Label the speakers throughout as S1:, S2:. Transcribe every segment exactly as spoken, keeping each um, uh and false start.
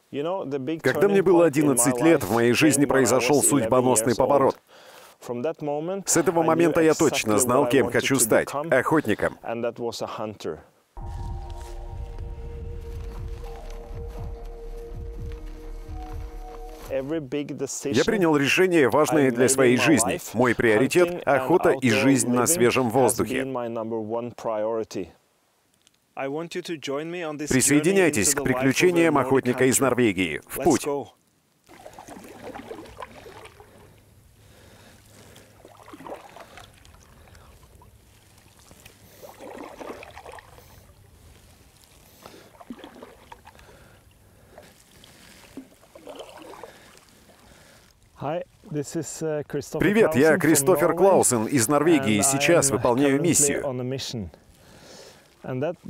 S1: Когда мне было одиннадцать лет, в моей жизни произошел судьбоносный поворот. С этого момента я точно знал, кем хочу стать – охотником. Я принял решение, важное для своей жизни. Мой приоритет – охота и жизнь на свежем воздухе. Присоединяйтесь к приключениям охотника из Норвегии. В путь! Привет, я Кристофер Клаусен из Норвегии и сейчас выполняю миссию. Моя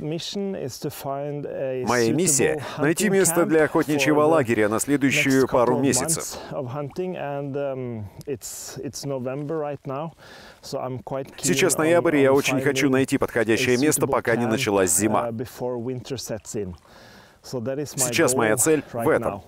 S1: миссия – найти место для охотничьего лагеря на следующую пару месяцев. Сейчас ноябрь, и я очень хочу найти подходящее место, пока не началась зима. Сейчас моя цель в этом.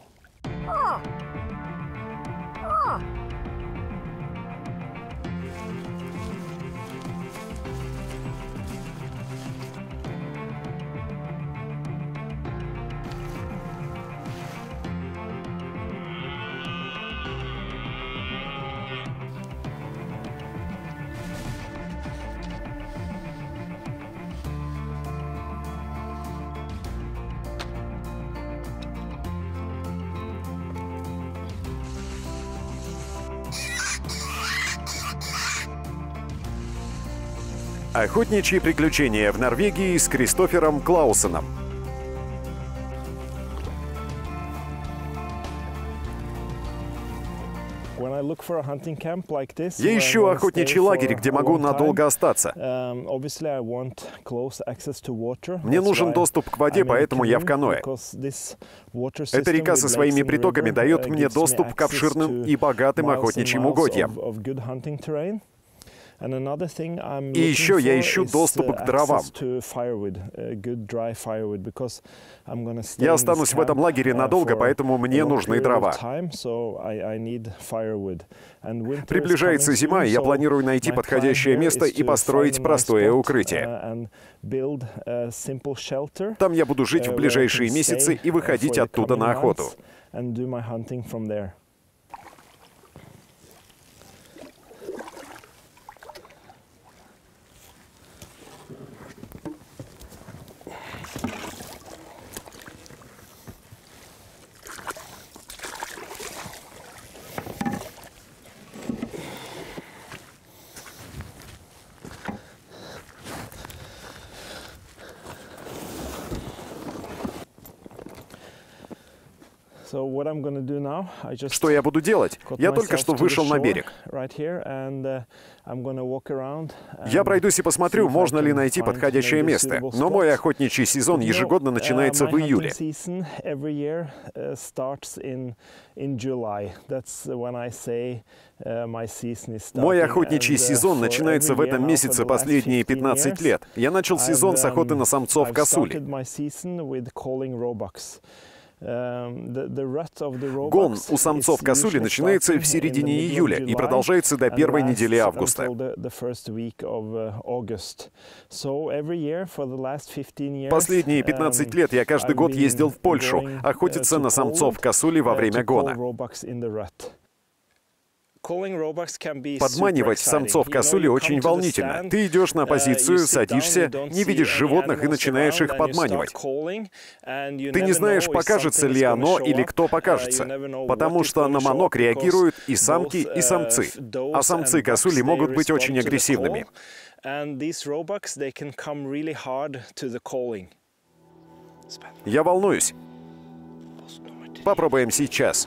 S1: Охотничьи приключения в Норвегии с Кристофером Клаусеном. Я ищу охотничий лагерь, где могу надолго остаться. Мне нужен доступ к воде, поэтому я в каноэ. Эта река со своими притоками дает мне доступ к обширным и богатым охотничьим угодьям. И еще я ищу доступ к дровам. Я останусь в этом лагере надолго, поэтому мне нужны дрова. Приближается зима, и я планирую найти подходящее место и построить простое укрытие. Там я буду жить в ближайшие месяцы и выходить оттуда на охоту. Что я буду делать? Я только что вышел на берег. Я пройдусь и посмотрю, можно ли найти подходящее место. Но мой охотничий сезон ежегодно начинается в июле. Мой охотничий сезон начинается в этом месяце последние пятнадцать лет. Я начал сезон с охоты на самцов косули. Гон у самцов косули начинается в середине июля и продолжается до первой недели августа. Последние пятнадцать лет я каждый год ездил в Польшу охотиться на самцов косули во время гона. Подманивать самцов косули очень волнительно. Ты идешь на позицию, садишься, не видишь животных и начинаешь их подманивать. Ты не знаешь, покажется ли оно или кто покажется, потому что на манок реагируют и самки, и самцы. А самцы косули могут быть очень агрессивными. Я волнуюсь. Попробуем сейчас.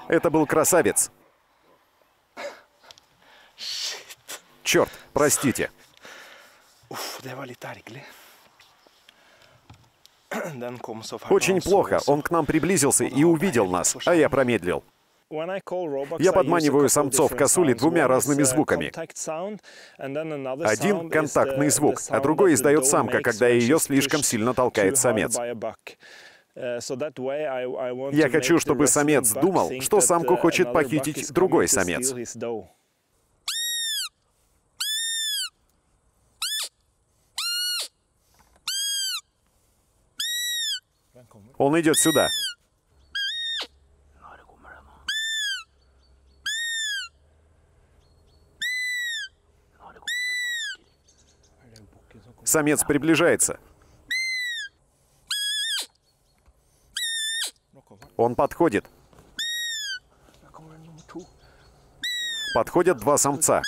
S1: Это был красавец. Черт, простите. Очень плохо. Он к нам приблизился и увидел нас, а я промедлил. Я подманиваю самцов косули двумя разными звуками. Один — контактный звук, а другой издает самка, когда ее слишком сильно толкает самец. Я хочу, чтобы самец думал, что самку хочет похитить другой самец. Он идет сюда. Самец приближается. Он подходит. Подходят два самца.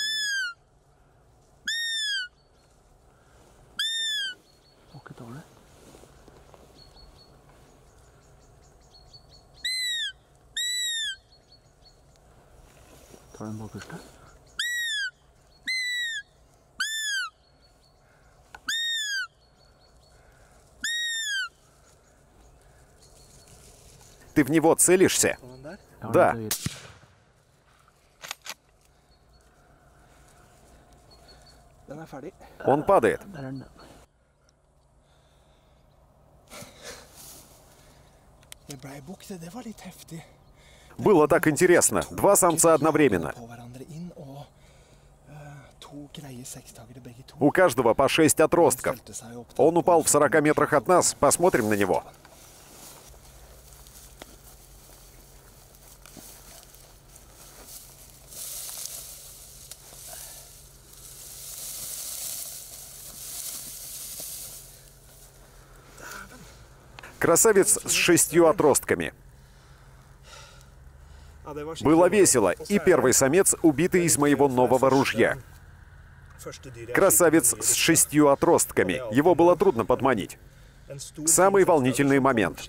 S1: Ты в него целишься? Да. Он падает. Было так интересно. Два самца одновременно. У каждого по шесть отростков. Он упал в сорока метрах от нас. Посмотрим на него. Красавец с шестью отростками. Было весело, и первый самец, убитый из моего нового ружья. Красавец с шестью отростками. Его было трудно подманить. Самый волнительный момент.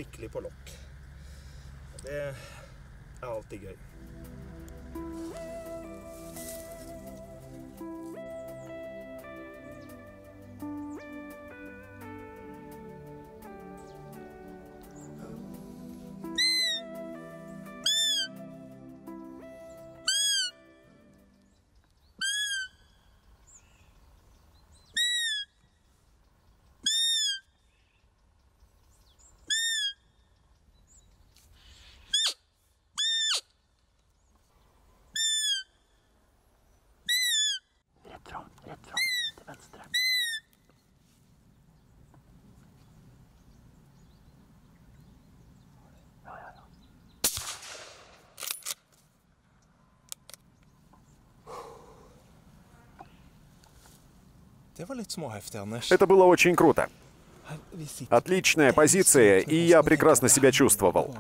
S1: Это было очень круто. Отличная позиция, и я прекрасно себя чувствовал.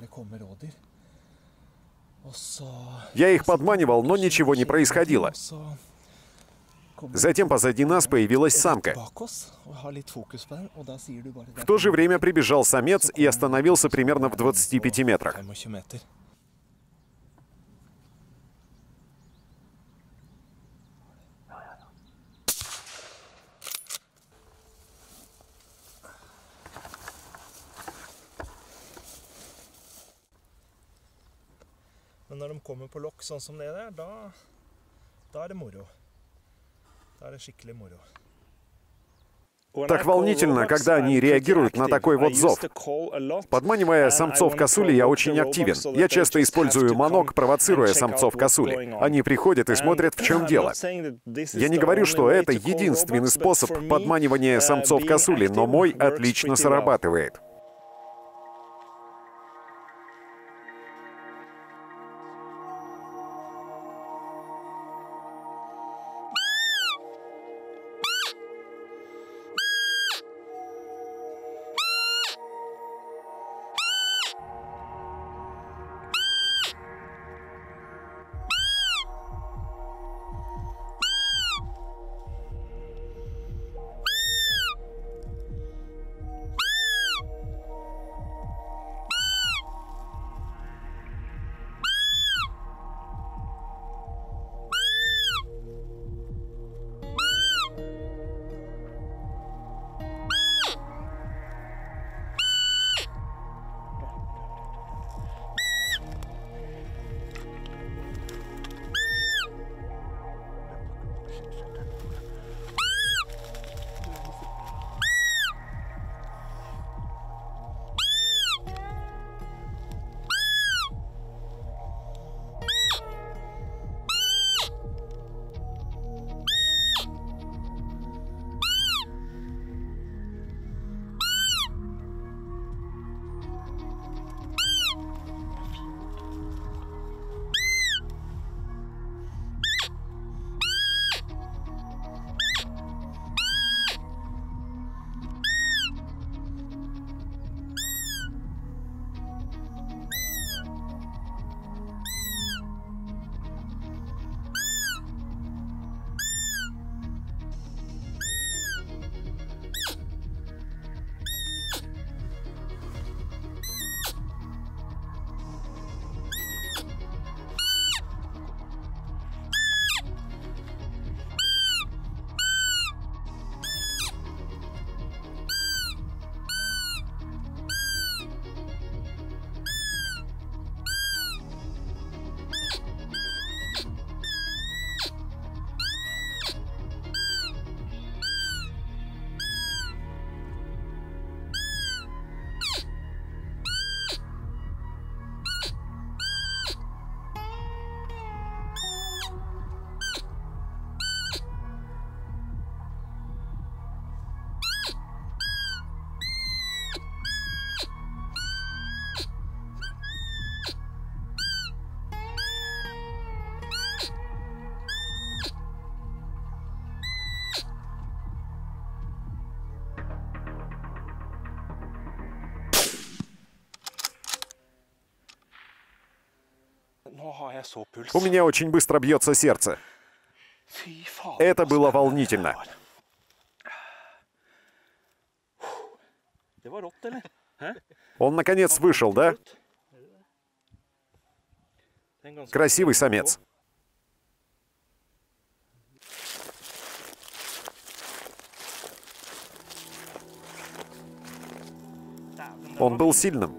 S1: Я их подманивал, но ничего не происходило. Затем позади нас появилась самка. В то же время прибежал самец и остановился примерно в двадцати пяти метрах.
S2: Men når de kommer på lokk sånn som det der, da, da er det moro. Da er det skikkelig moro.
S1: Так волнительно, когда они реагируют на такой вот зов. Подманивая самцов косули, я очень активен. Я часто использую манок, провоцируя самцов косули. Они приходят и смотрят, в чем дело. Я не говорю, что это единственный способ подманивания самцов косули, но мой отлично срабатывает. У меня очень быстро бьется сердце. Это было волнительно. Он, наконец, вышел, да? Красивый самец. Он был сильным.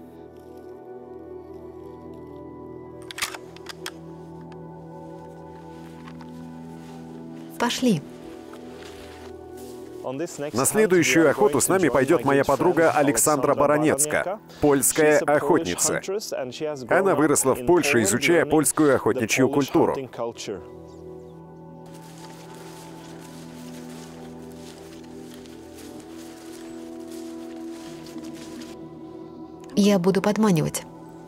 S3: Пошли.
S1: На следующую охоту с нами пойдет моя подруга Александра Баранецка, польская охотница. Она выросла в Польше, изучая польскую охотничью культуру.
S3: Я буду подманивать.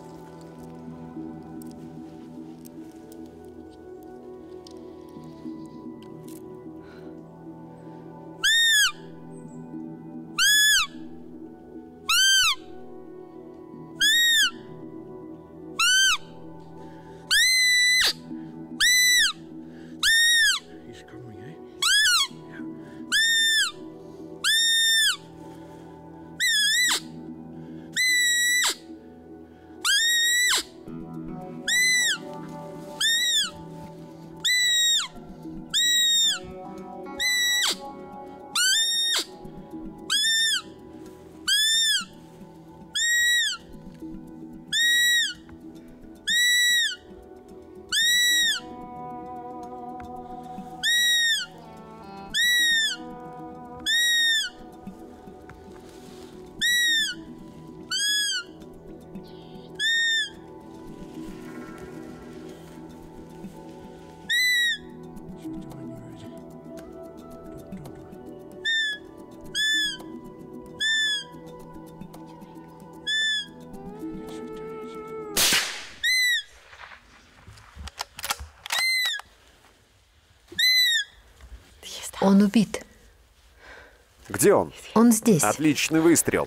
S3: Он убит.
S1: Где он?
S3: Он здесь.
S1: Отличный выстрел.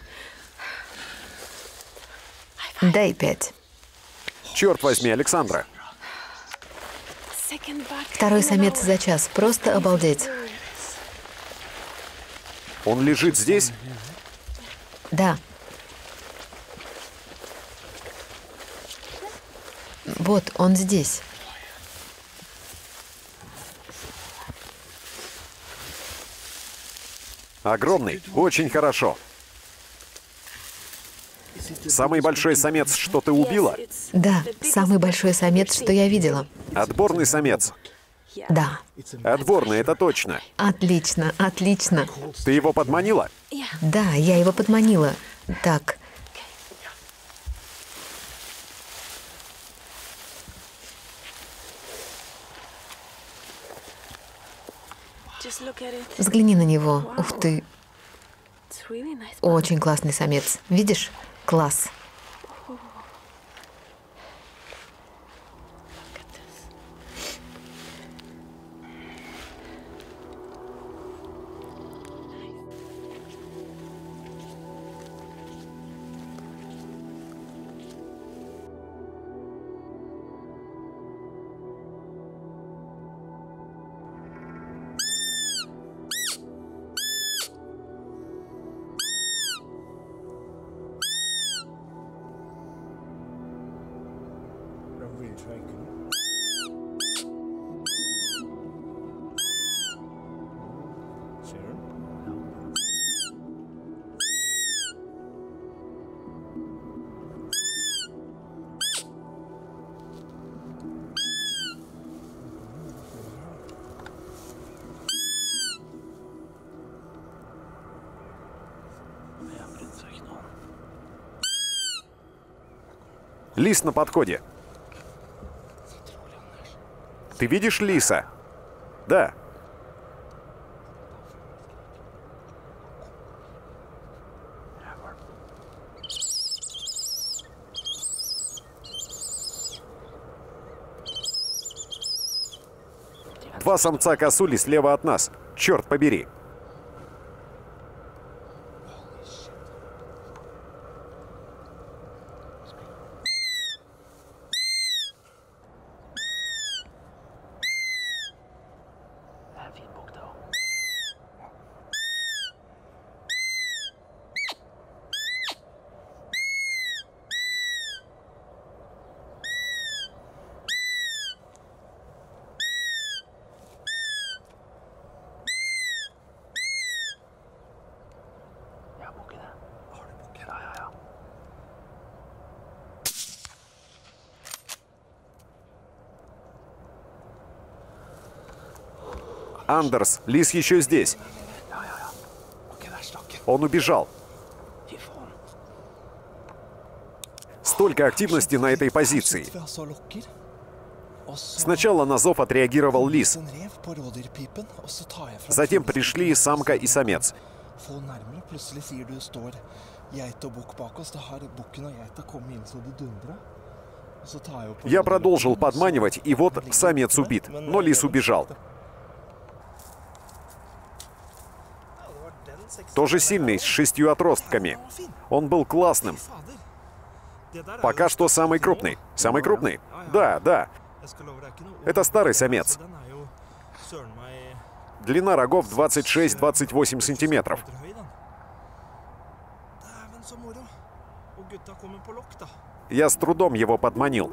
S3: Дай пять.
S1: Черт возьми, Александра.
S3: Второй самец за час. Просто обалдеть.
S1: Он лежит здесь?
S3: Да. Вот, он здесь.
S1: Огромный. Очень хорошо. Самый большой самец, что ты убила?
S3: Да, самый большой самец, что я видела.
S1: Отборный самец.
S3: Да.
S1: Отборный, это точно.
S3: Отлично, отлично.
S1: Ты его подманила?
S3: Да, я его подманила. Так. Взгляни на него. Ух ты. Очень классный самец. Видишь? Класс.
S1: Лис на подходе. Ты видишь лиса? Да. Два самца косули слева от нас. Черт побери. Андерс, лис еще здесь. Он убежал. Столько активности на этой позиции. Сначала на зов отреагировал лис. Затем пришли самка и самец. Я продолжил подманивать, и вот самец убит, но лис убежал. Тоже сильный, с шестью отростками. Он был классным. Пока что самый крупный. Самый крупный? Да, да. Это старый самец. Длина рогов двадцать шесть — двадцать восемь сантиметров. Я с трудом его подманил.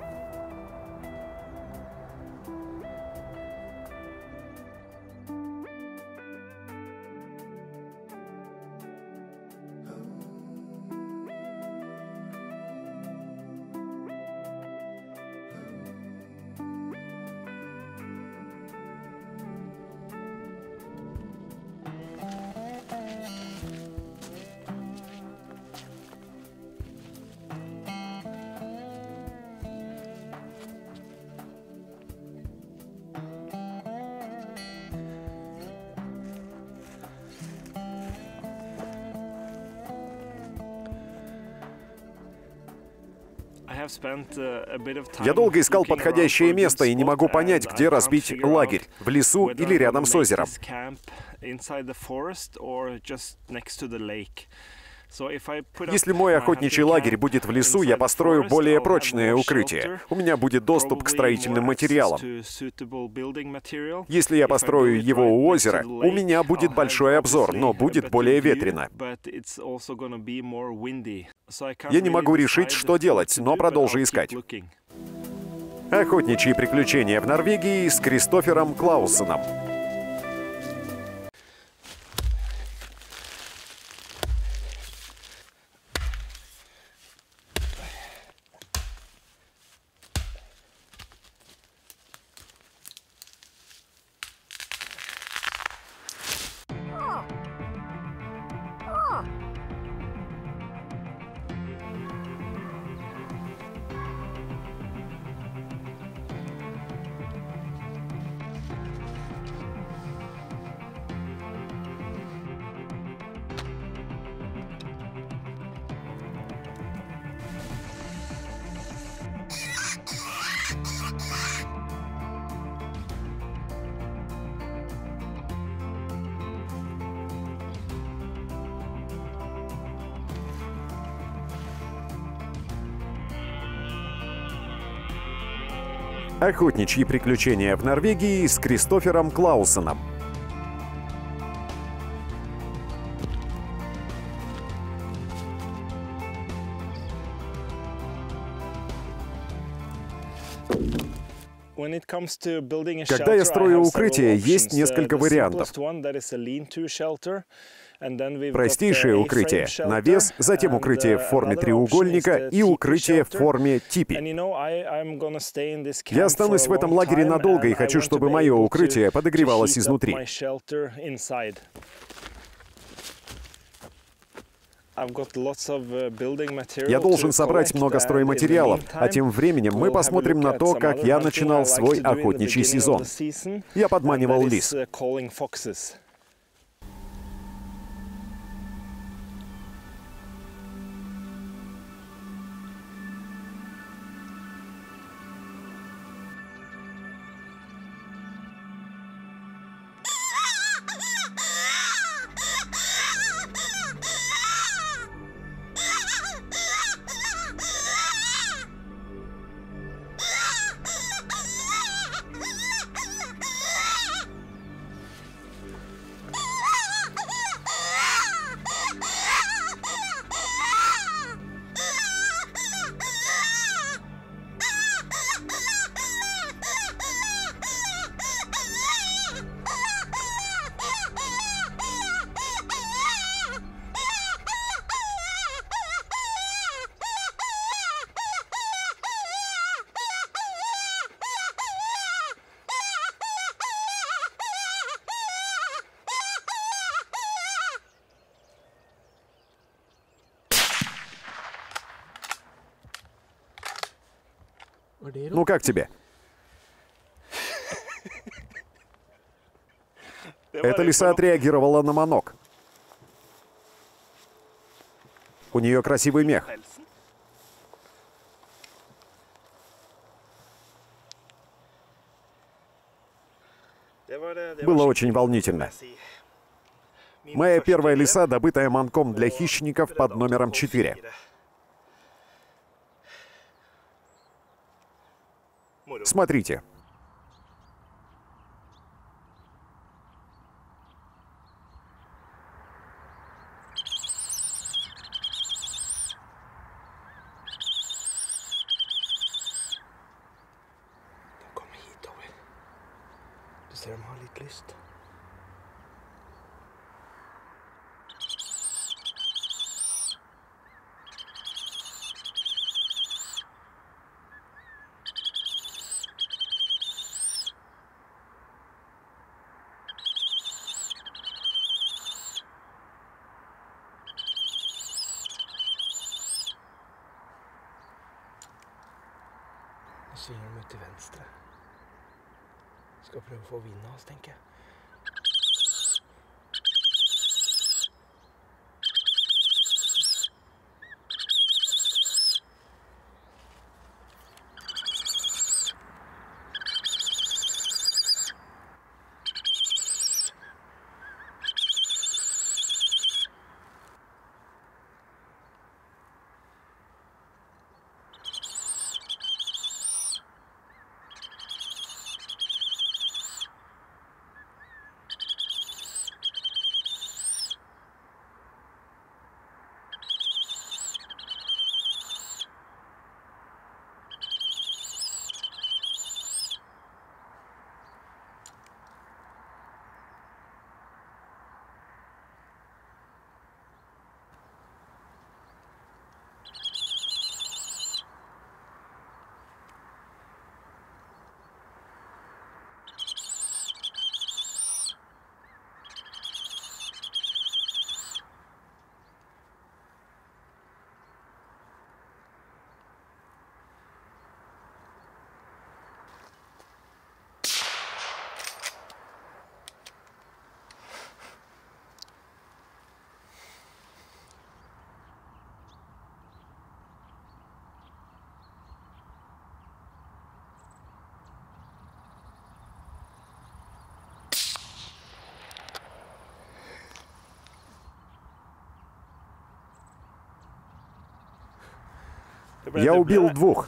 S1: Я долго искал подходящее место и не могу понять, где разбить лагерь — в лесу или рядом с озером. Если мой охотничий лагерь будет в лесу, я построю более прочное укрытие. У меня будет доступ к строительным материалам. Если я построю его у озера, у меня будет большой обзор, но будет более ветрено. Я не могу решить, что делать, но продолжу искать. Охотничьи приключения в Норвегии с Кристофером Клаусеном. Охотничьи приключения в Норвегии с Кристофером Клаусеном. Когда я строю укрытие, есть несколько вариантов. Простейшее укрытие — навес, затем укрытие в форме треугольника и укрытие в форме типи. Я останусь в этом лагере надолго и хочу, чтобы мое укрытие подогревалось изнутри. Я должен собрать много стройматериалов, а тем временем мы посмотрим на то, как я начинал свой охотничий сезон. Я подманивал лис. Ну как тебе? Эта лиса отреагировала на манок. У нее красивый мех. Было очень волнительно. Моя первая лиса, добытая манком для хищников под номером четыре. Смотрите.
S2: Svinger de ut til venstre. Skal prøve å få vinden av oss, tenker jeg.
S1: Я убил двух.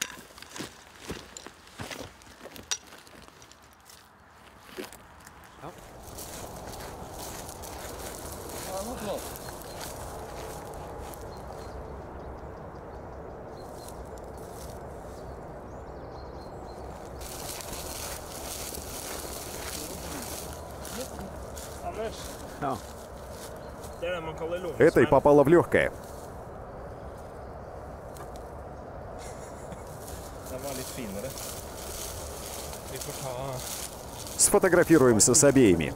S1: Этой попало в легкое. Сфотографируемся с обеими.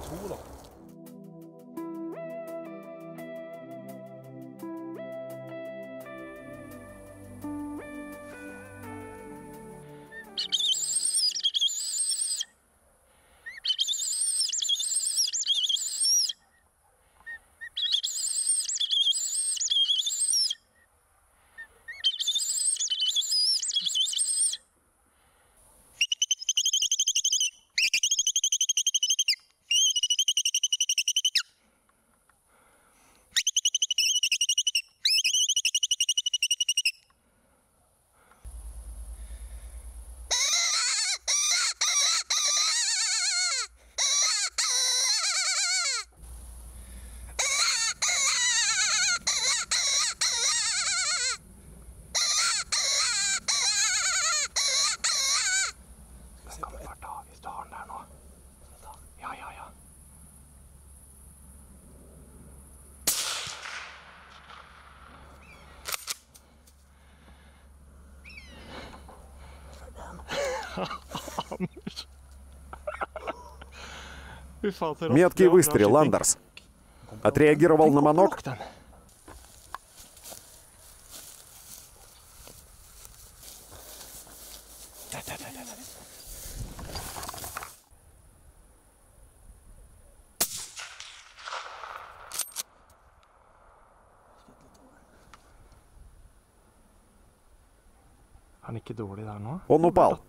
S1: Меткий выстрел, Андерс. Отреагировал на манок?
S2: Han er ikke dårlig der nå.
S1: Он упал.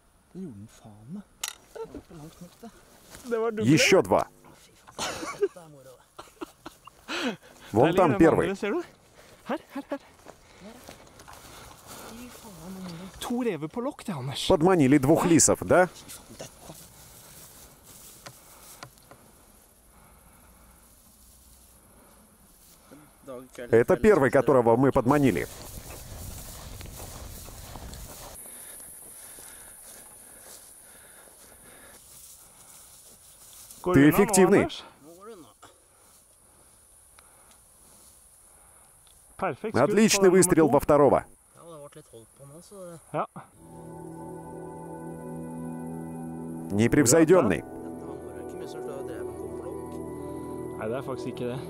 S1: Еще два. Вон там первый.
S2: Her, her, her. To rever på lokk, det, Anders.
S1: Подманили двух лисов, да? Это первый, которого мы подманили. Ты эффективный. Отличный выстрел во второго. Непревзойденный.
S2: Nei, det er faktisk ikke det.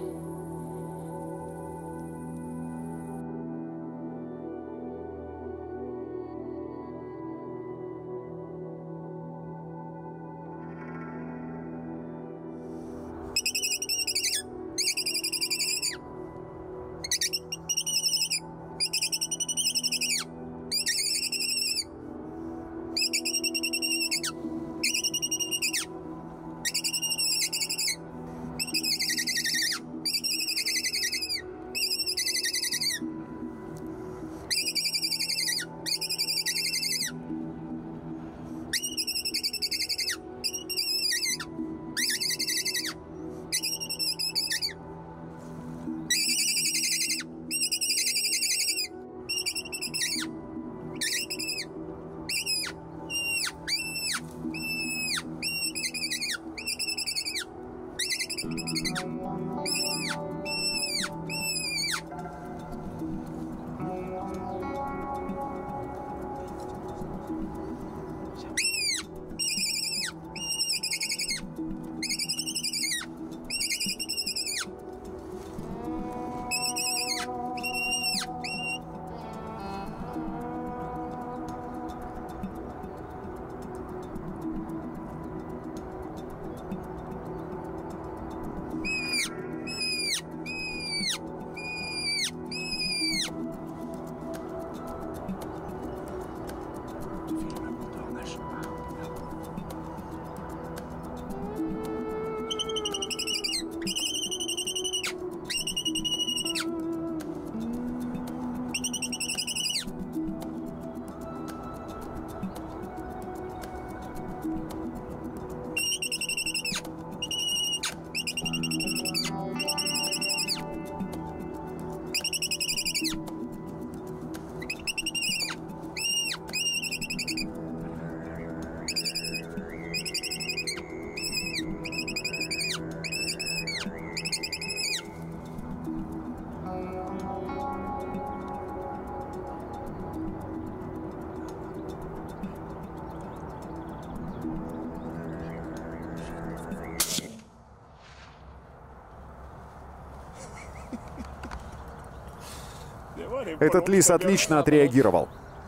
S1: Этот лис отлично отреагировал.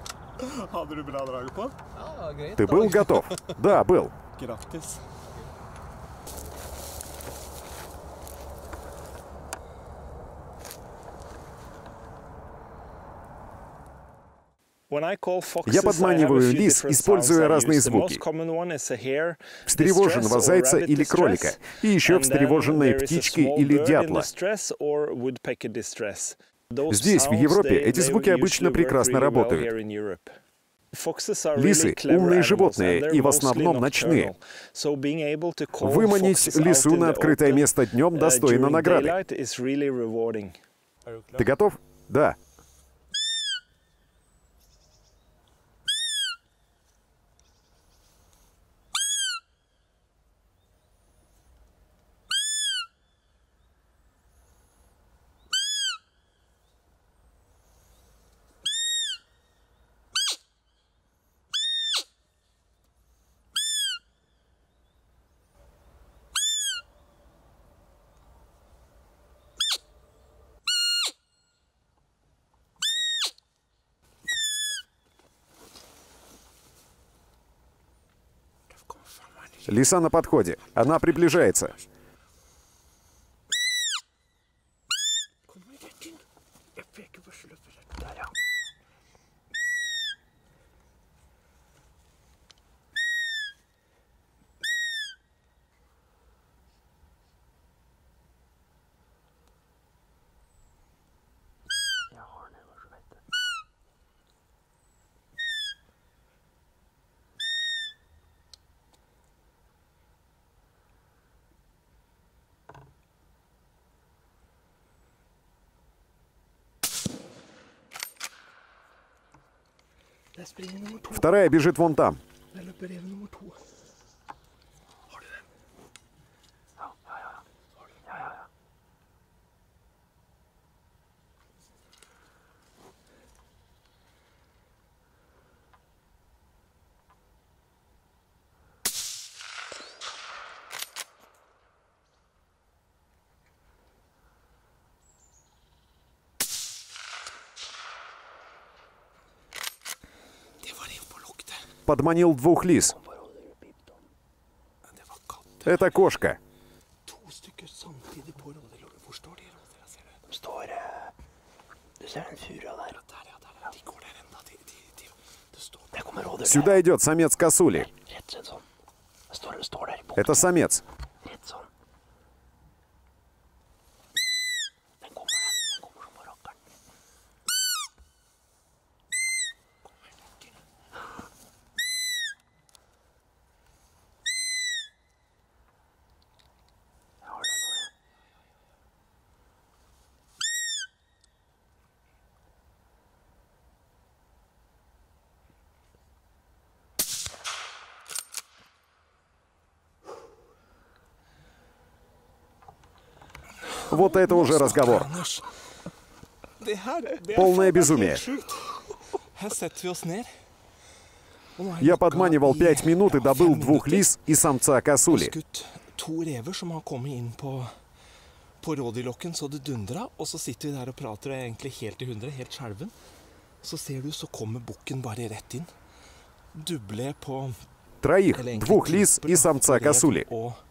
S1: Ты был готов? Да, был. Я подманиваю лис, используя разные звуки. Встревоженного зайца или кролика, и еще встревоженные птички или дятла. Здесь, в Европе, эти звуки обычно прекрасно работают. Лисы — умные животные и в основном ночные. Выманить лису на открытое место днем достойно награды. Ты готов? Да. Лиса на подходе. Она приближается. Вторая бежит вон там. Подманил двух лис. Это кошка. Сюда идет самец косули. Это самец. Вот это уже разговор. Полное безумие. Я подманивал пять минут и добыл двух лис и самца косули. Троих, двух лис и самца косули.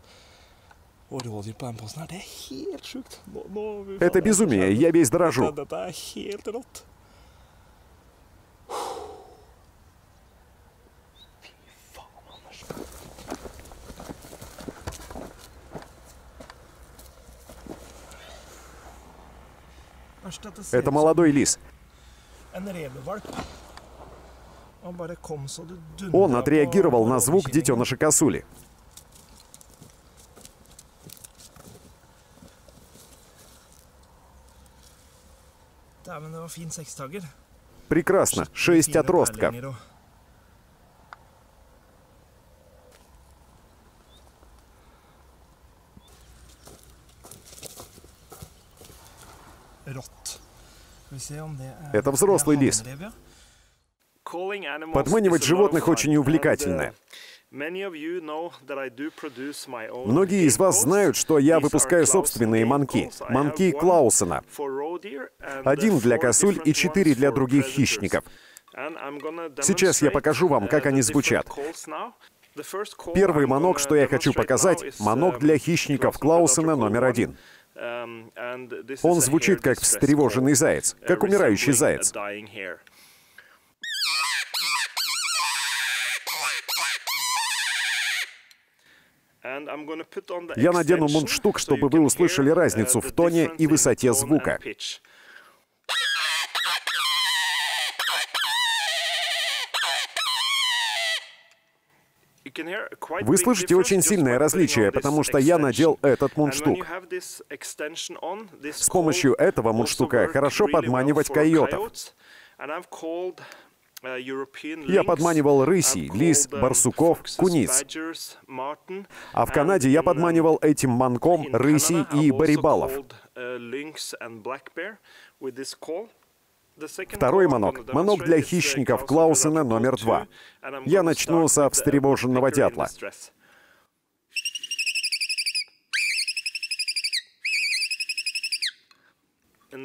S1: Это безумие, я весь дрожу. Это молодой лис. Он отреагировал на звук детеныша косули. Прекрасно. Шесть отростков. Это взрослый лис. Подманивать животных очень увлекательно. Многие из вас знают, что я выпускаю собственные манки. Манки Клаусена. Один для косуль и четыре для других хищников. Сейчас я покажу вам, как они звучат. Первый манок, что я хочу показать, манок для хищников Клаусена номер один. Он звучит как встревоженный заяц, как умирающий заяц. Я надену мундштук, чтобы вы услышали разницу в тоне и высоте звука. Вы слышите очень сильное различие, потому что я надел этот мундштук. С помощью этого мундштука хорошо подманивать койотов. Я подманивал рысей, лис, барсуков, куниц. А в Канаде я подманивал этим манком рысей и барибалов. Второй манок — манок для хищников Клаусена номер два. Я начну со встревоженного дятла.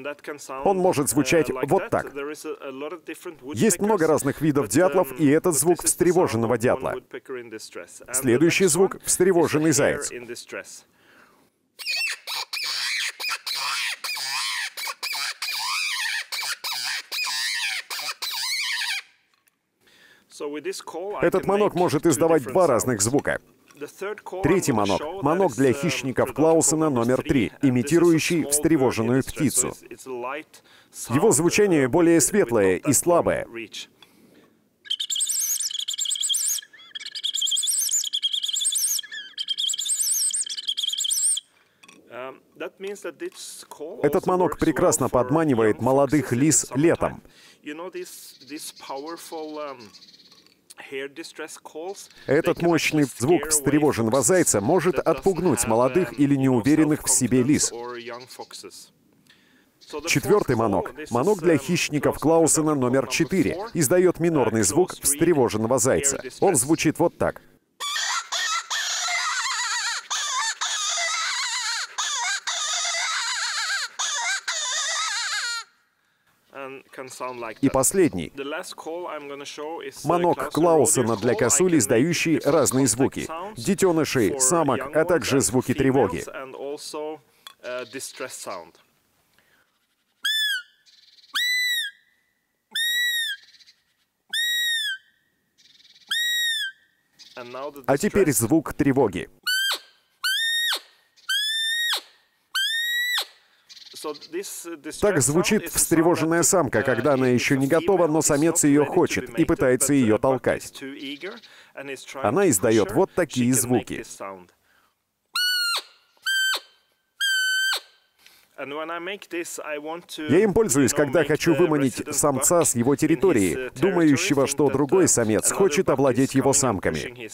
S1: Он может звучать вот так. Есть много разных видов дятлов, и этот звук встревоженного дятла. Следующий звук — встревоженный заяц. Этот манок может издавать два разных звука. Третий манок — манок для хищников Клаусена номер три, имитирующий встревоженную птицу. Его звучание более светлое и слабое. Этот манок прекрасно подманивает молодых лис летом. Этот мощный звук встревоженного зайца может отпугнуть молодых или неуверенных в себе лис. Четвертый манок — манок для хищников Клаусена номер четыре, издает минорный звук встревоженного зайца. Он звучит вот так. И последний — манок Клаусена для косуль, издающий разные звуки — детенышей, самок, а также звуки тревоги. А теперь звук тревоги. Так звучит встревоженная самка, когда она еще не готова, но самец ее хочет и пытается ее толкать. Она издает вот такие звуки. Я им пользуюсь, когда хочу выманить самца с его территории, думающего, что другой самец хочет овладеть его самками.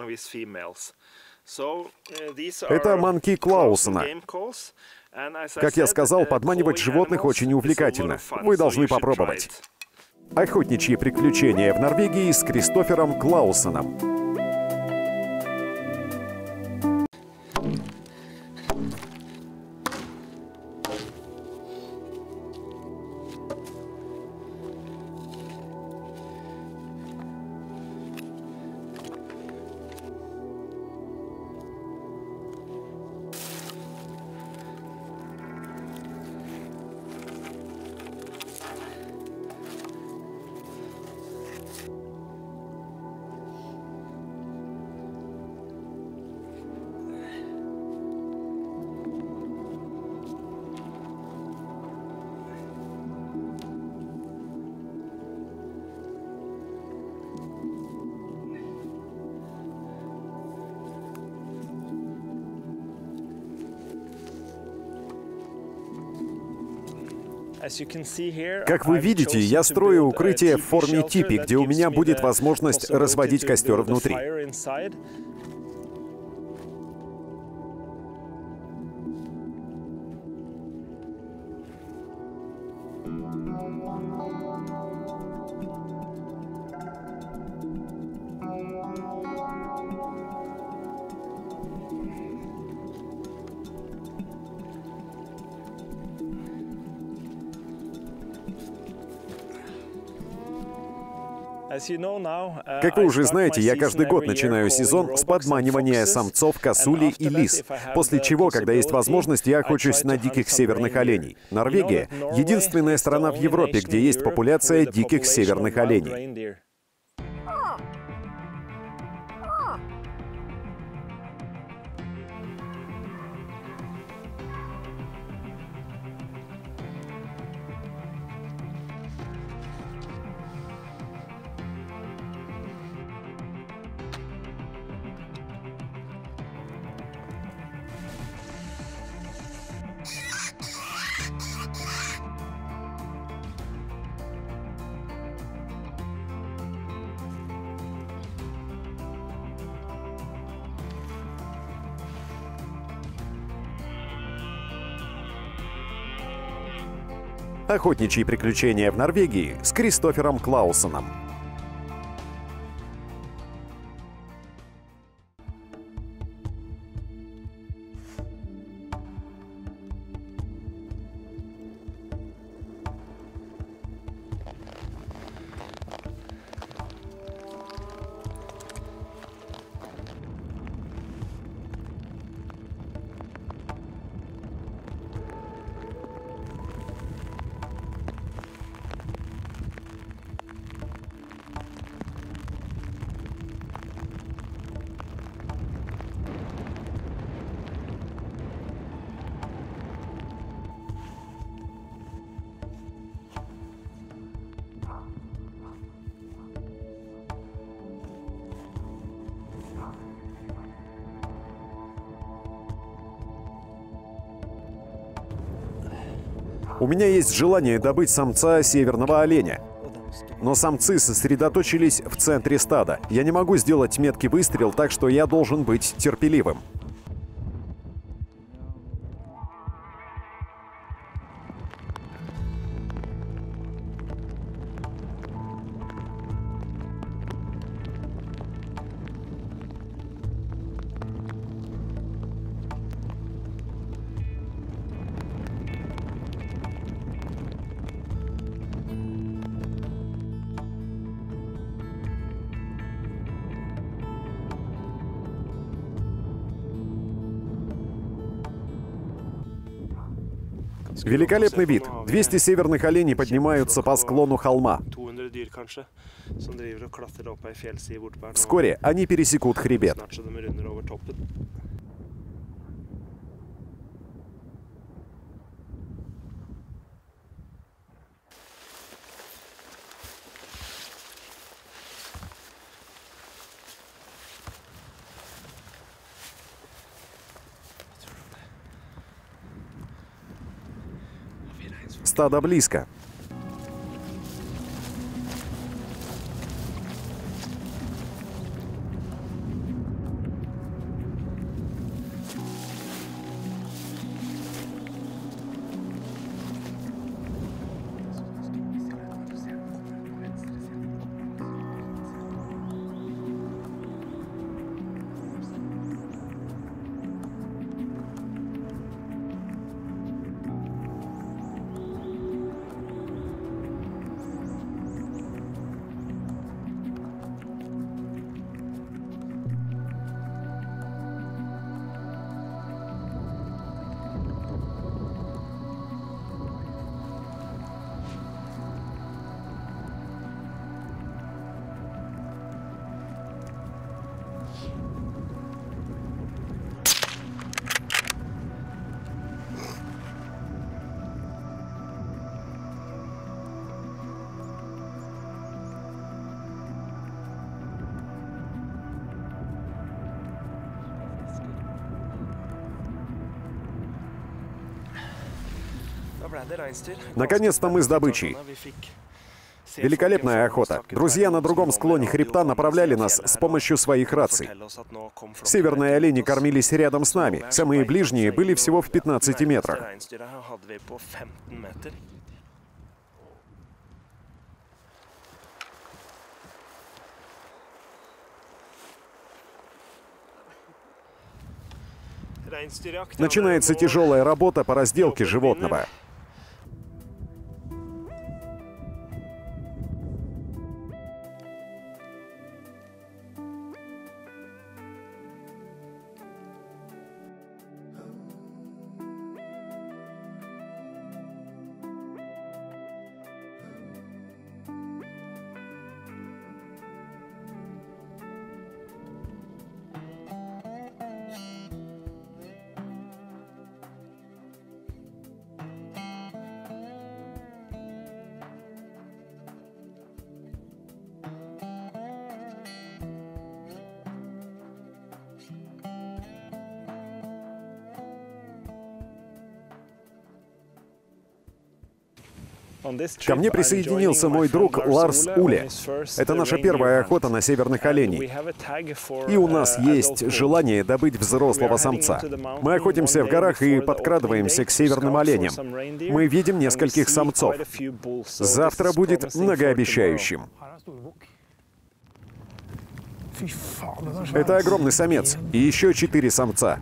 S1: Это манки Клаусена. Как я сказал, подманивать животных очень увлекательно. Вы должны попробовать. Охотничьи приключения в Норвегии с Кристофером Клаусеном. Как вы видите, я строю укрытие в форме типи, где у меня будет возможность разводить костер внутри. Как вы уже знаете, я каждый год начинаю сезон с подманивания самцов косули и лис, после чего, когда есть возможность, я охочусь на диких северных оленей. Норвегия — единственная страна в Европе, где есть популяция диких северных оленей. Охотничьи приключения в Норвегии с Кристофером Клаусеном. У меня есть желание добыть самца северного оленя. Но самцы сосредоточились в центре стада. Я не могу сделать меткий выстрел, так что я должен быть терпеливым. Великолепный вид. двести северных оленей поднимаются по склону холма. Вскоре они пересекут хребет. Стадо близко. Наконец-то мы с добычей. Великолепная охота. Друзья на другом склоне хребта направляли нас с помощью своих раций. Северные олени кормились рядом с нами. Самые ближние были всего в пятнадцати метрах. Начинается тяжелая работа по разделке животного. Ко мне присоединился мой друг Ларс Уле. Это наша первая охота на северных оленей. И у нас есть желание добыть взрослого самца. Мы охотимся в горах и подкрадываемся к северным оленям. Мы видим нескольких самцов. Завтра будет многообещающим. Это огромный самец и еще четыре самца.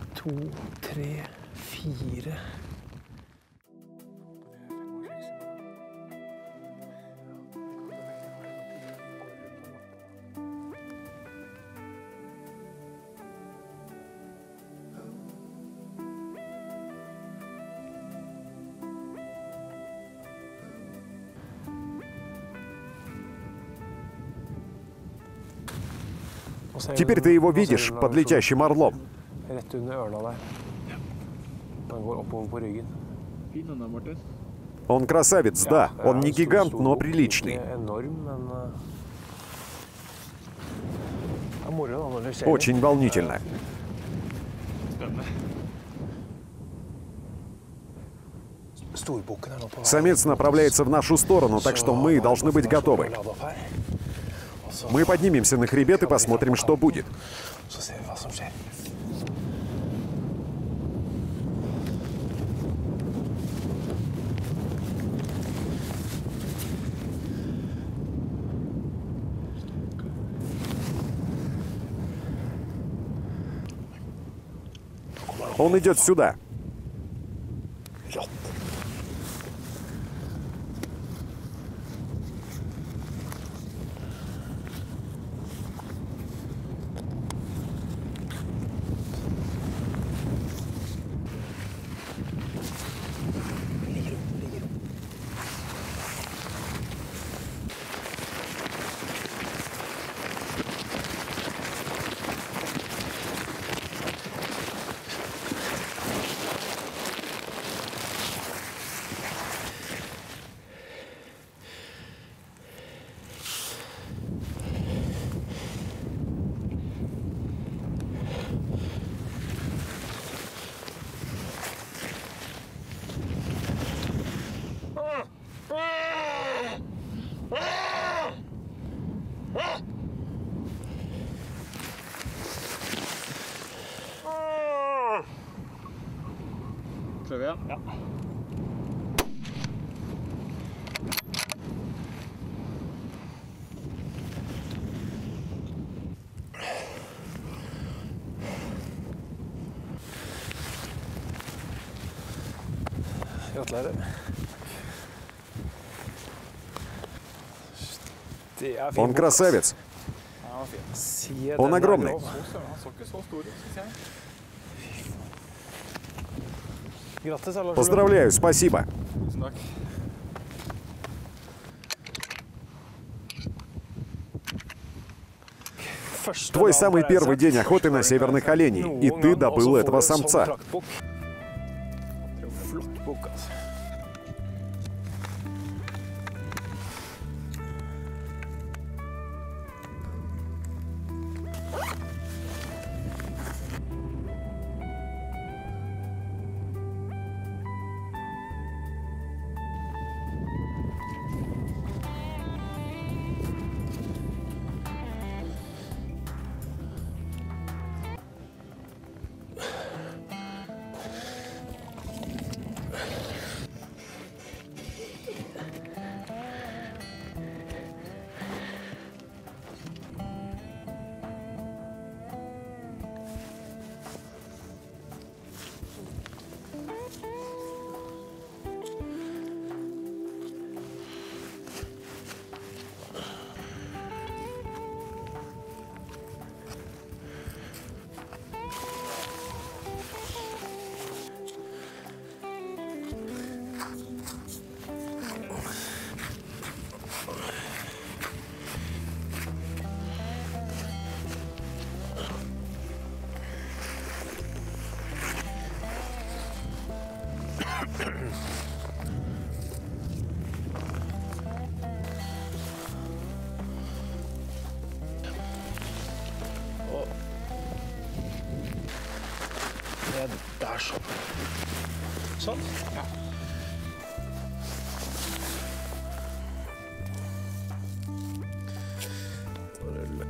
S1: Теперь ты его видишь под летящим орлом. Он красавец, да. Он не гигант, но приличный. Очень волнительно. Самец направляется в нашу сторону, так что мы должны быть готовы. Мы поднимемся на хребет и посмотрим, что будет. Он идет сюда.
S4: Prøver vi, ja.
S2: Gratulerer.
S1: Он красавец. Он огромный. Поздравляю, спасибо. Твой самый первый день охоты на северных оленей, и ты добыл этого самца.
S2: Der sånn. Sånn? Ja. Rulle.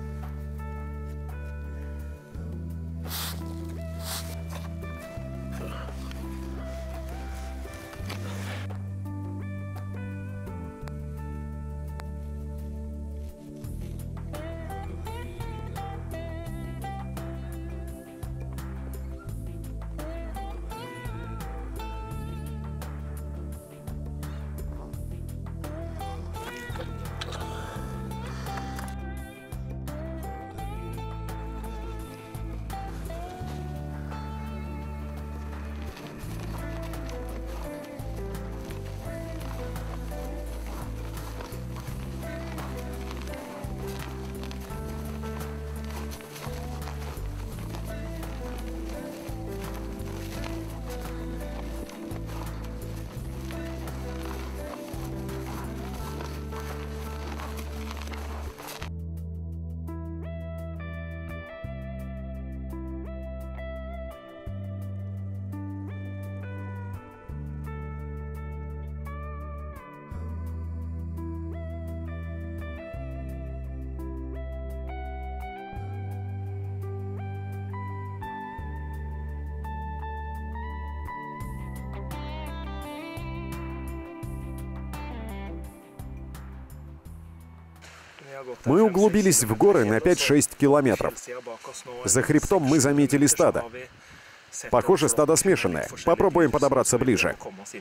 S1: Мы углубились в горы на пять-шесть километров. За хребтом мы заметили стадо. Похоже, стадо смешанное. Попробуем подобраться ближе.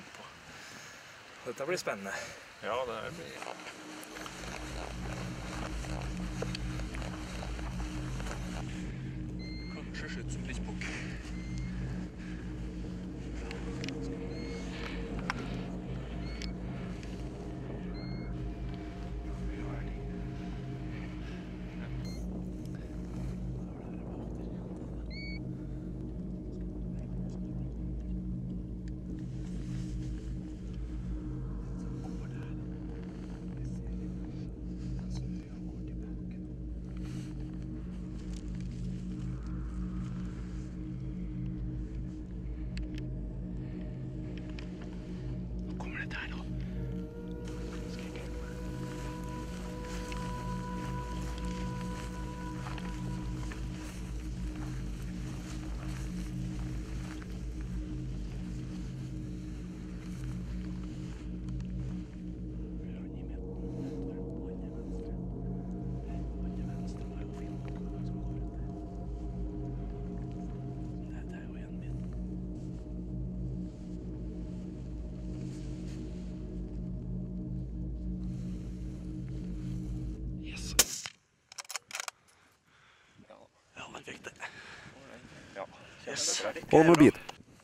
S1: Он убит.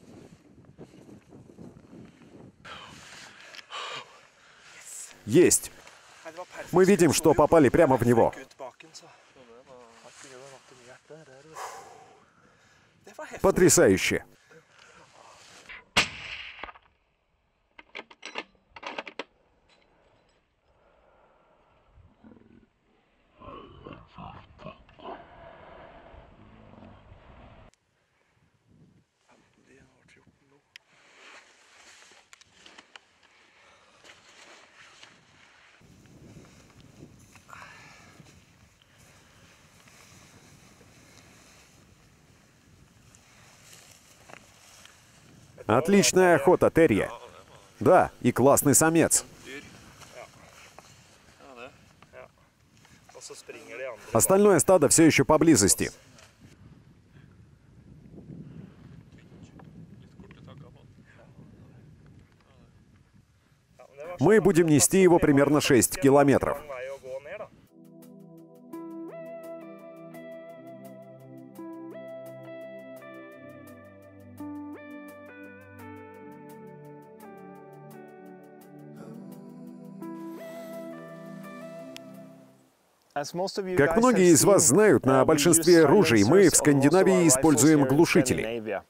S1: Есть. Мы видим, что попали прямо в него. Потрясающе. Отличная охота, Терье. Да, и классный самец. Остальное стадо все еще поблизости. Мы будем нести его примерно шесть километров. Как многие из вас знают, на большинстве ружей мы в Скандинавии используем глушители.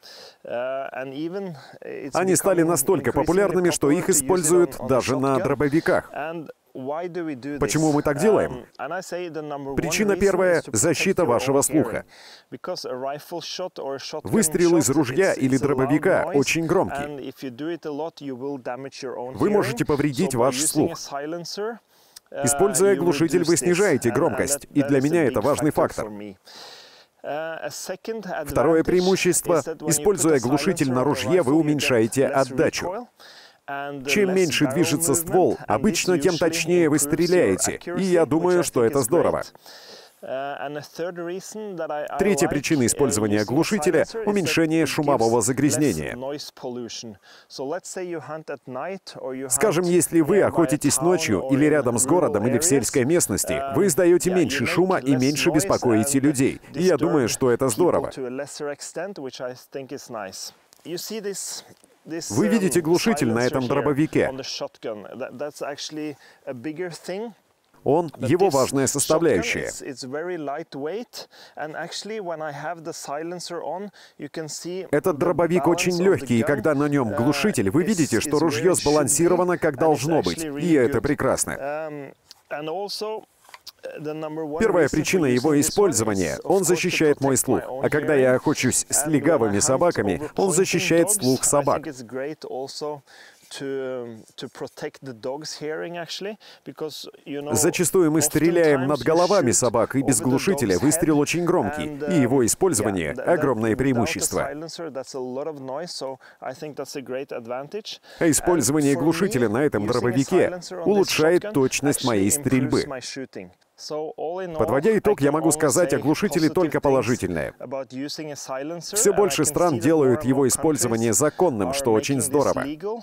S1: Они стали настолько популярными, что их используют даже на дробовиках. Почему мы так делаем? Причина первая — защита вашего слуха. Выстрел из ружья или дробовика очень громкий. Вы можете повредить ваш слух. Используя глушитель, вы снижаете громкость, и для меня это важный фактор. Второе преимущество — используя глушитель на ружье, вы уменьшаете отдачу. Чем меньше движется ствол, обычно тем точнее вы стреляете, и я думаю, что это здорово. Третья причина использования глушителя — уменьшение шумового загрязнения. Скажем, если вы охотитесь ночью или рядом с городом или в сельской местности, вы издаете меньше шума и меньше беспокоите людей. И я думаю, что это здорово. Вы видите глушитель на этом дробовике. Он — его важная составляющая. Этот дробовик очень легкий, и когда на нем глушитель, вы видите, что ружье сбалансировано, как должно быть, и это прекрасно. Первая причина его использования — он защищает мой слух. А когда я охочусь с легавыми собаками, он защищает слух собак. Зачастую мы стреляем над головами собак, и без глушителя выстрел очень громкий, и его использование — огромное преимущество. А использование глушителя на этом дробовике улучшает точность моей стрельбы. Подводя итог, я могу сказать о глушителе только положительное. Все больше стран делают его использование законным, что очень здорово.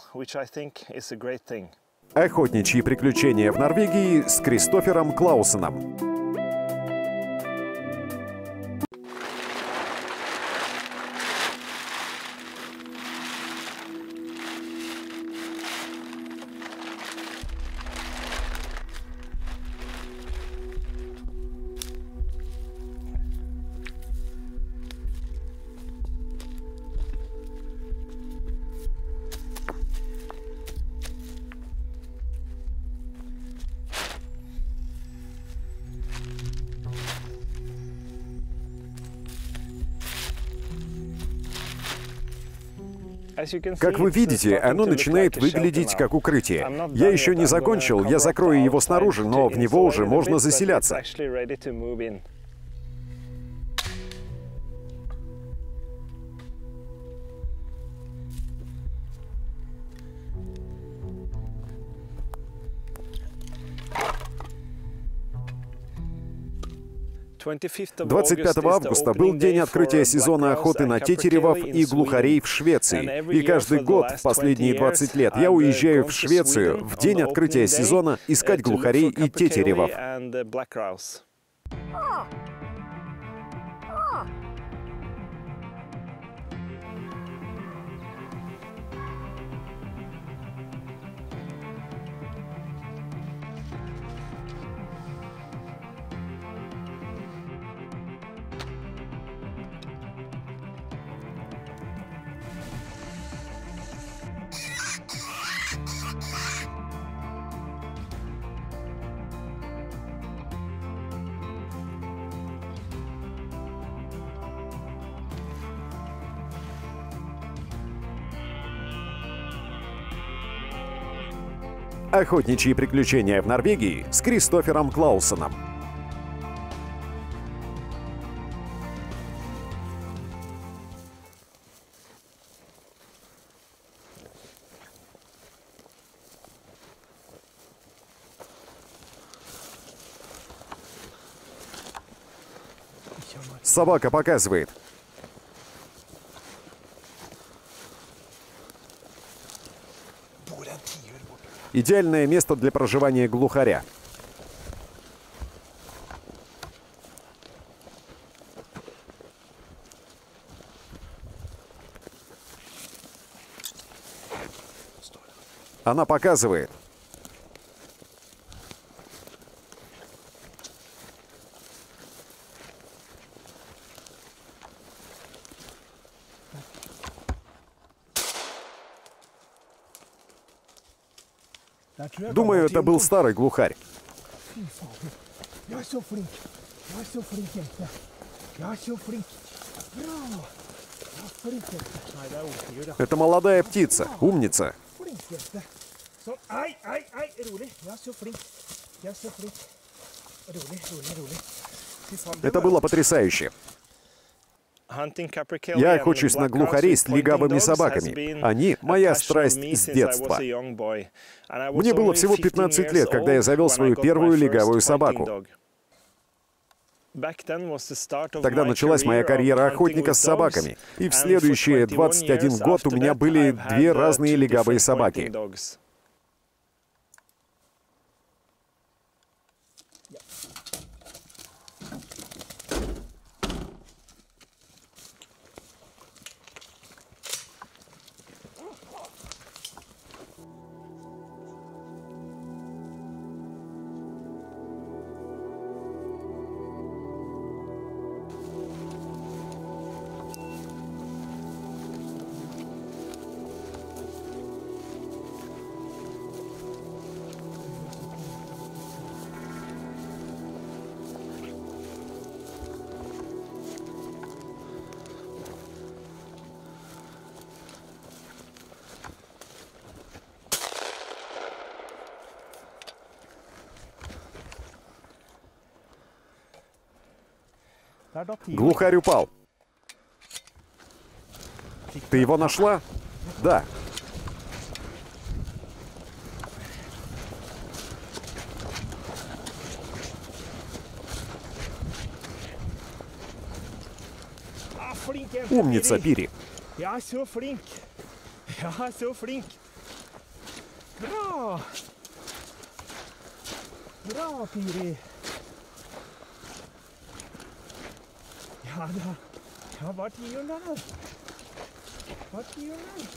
S1: Охотничьи приключения в Норвегии с Кристофером Клаусеном. Как вы видите, оно начинает выглядеть как укрытие. Я еще не закончил, я закрою его снаружи, но в него уже можно заселяться. двадцать пятого августа был день открытия сезона охоты на тетеревов и глухарей в Швеции. И каждый год в последние двадцать лет я уезжаю в Швецию в день открытия сезона искать глухарей и тетеревов. Охотничьи приключения в Норвегии с Кристофером Клаусеном. Собака показывает. Идеальное место для проживания глухаря. Она показывает. Думаю, это был старый глухарь. Это молодая птица, умница. Это было потрясающе. Я охочусь на глухарей с легавыми собаками. Они — моя страсть с детства. Мне было всего пятнадцать лет, когда я завел свою первую легавую собаку. Тогда началась моя карьера охотника с собаками. И в следующие двадцать один год у меня были две разные легавые собаки. Глухарь упал. Ты его нашла? Да. Умница, Пири.
S2: Я så flink. Я så flink. Bra. Bra, Piri. Ja, da. Ja, vart gör den här? Vart gör den?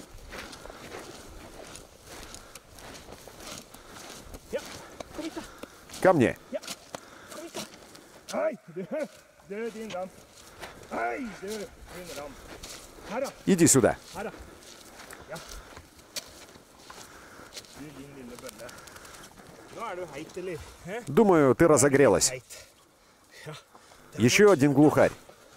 S2: Ja, kom hit då.
S1: Ко мне.
S2: Ja, kom hit då. Aj, du, du din lamp. Aj, du, din lamp. Här då.
S1: Иди сюда.
S2: Här då. Ja. Du din lille bølle. Nå er du heit, eller? Hæ?
S1: Думаю, ты разогрелась.
S2: Heit. Ja.
S1: Еще один глухарь.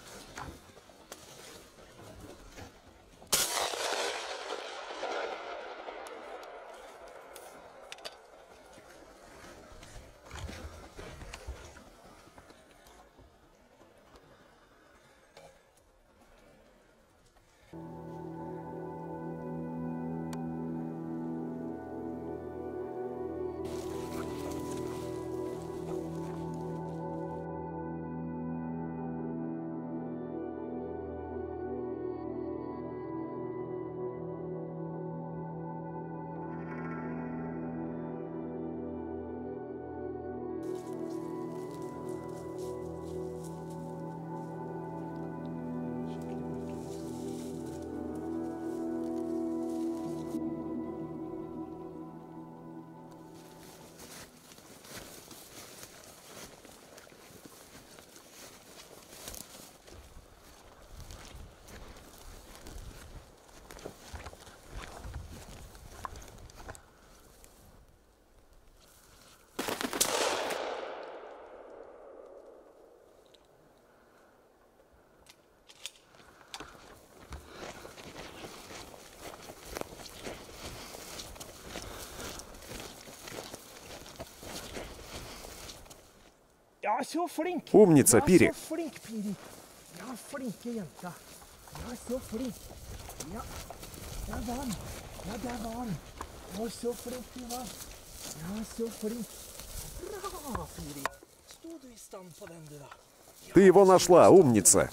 S2: Ja, så flink.
S1: Умница,
S2: Ja,
S1: Пири.
S2: så flink, Piri. Ja, flinke jenta. Ja, så flink. Ja, der var han. Ja, der var han. Å, så flink du var. Ja, så flink. Bra, Piri. Stod du i stand på den, du da?
S1: Ты его нашла, умница.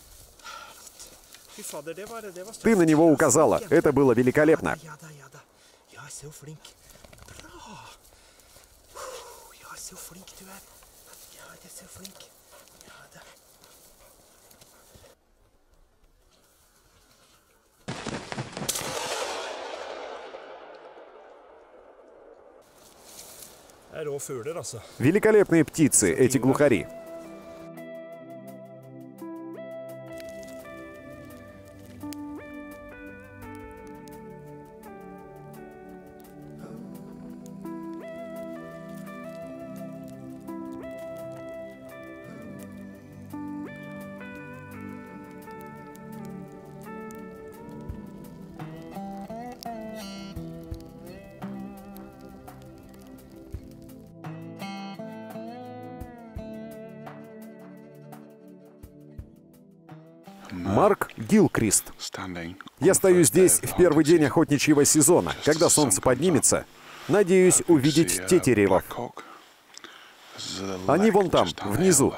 S2: Fy fader, det var, det var
S1: Ты на него указала. Это было великолепно.
S2: Ja da, ja da. Ja, så flink. Bra. Ja, så flink du er. Ja, det er så flink. Ja da. Det er rå fugler, altså.
S1: Великолепные птицы, эти глухари. Марк Гилкрист. Я стою здесь в первый день охотничьего сезона, когда солнце поднимется. Надеюсь увидеть тетеревов. Они вон там, внизу.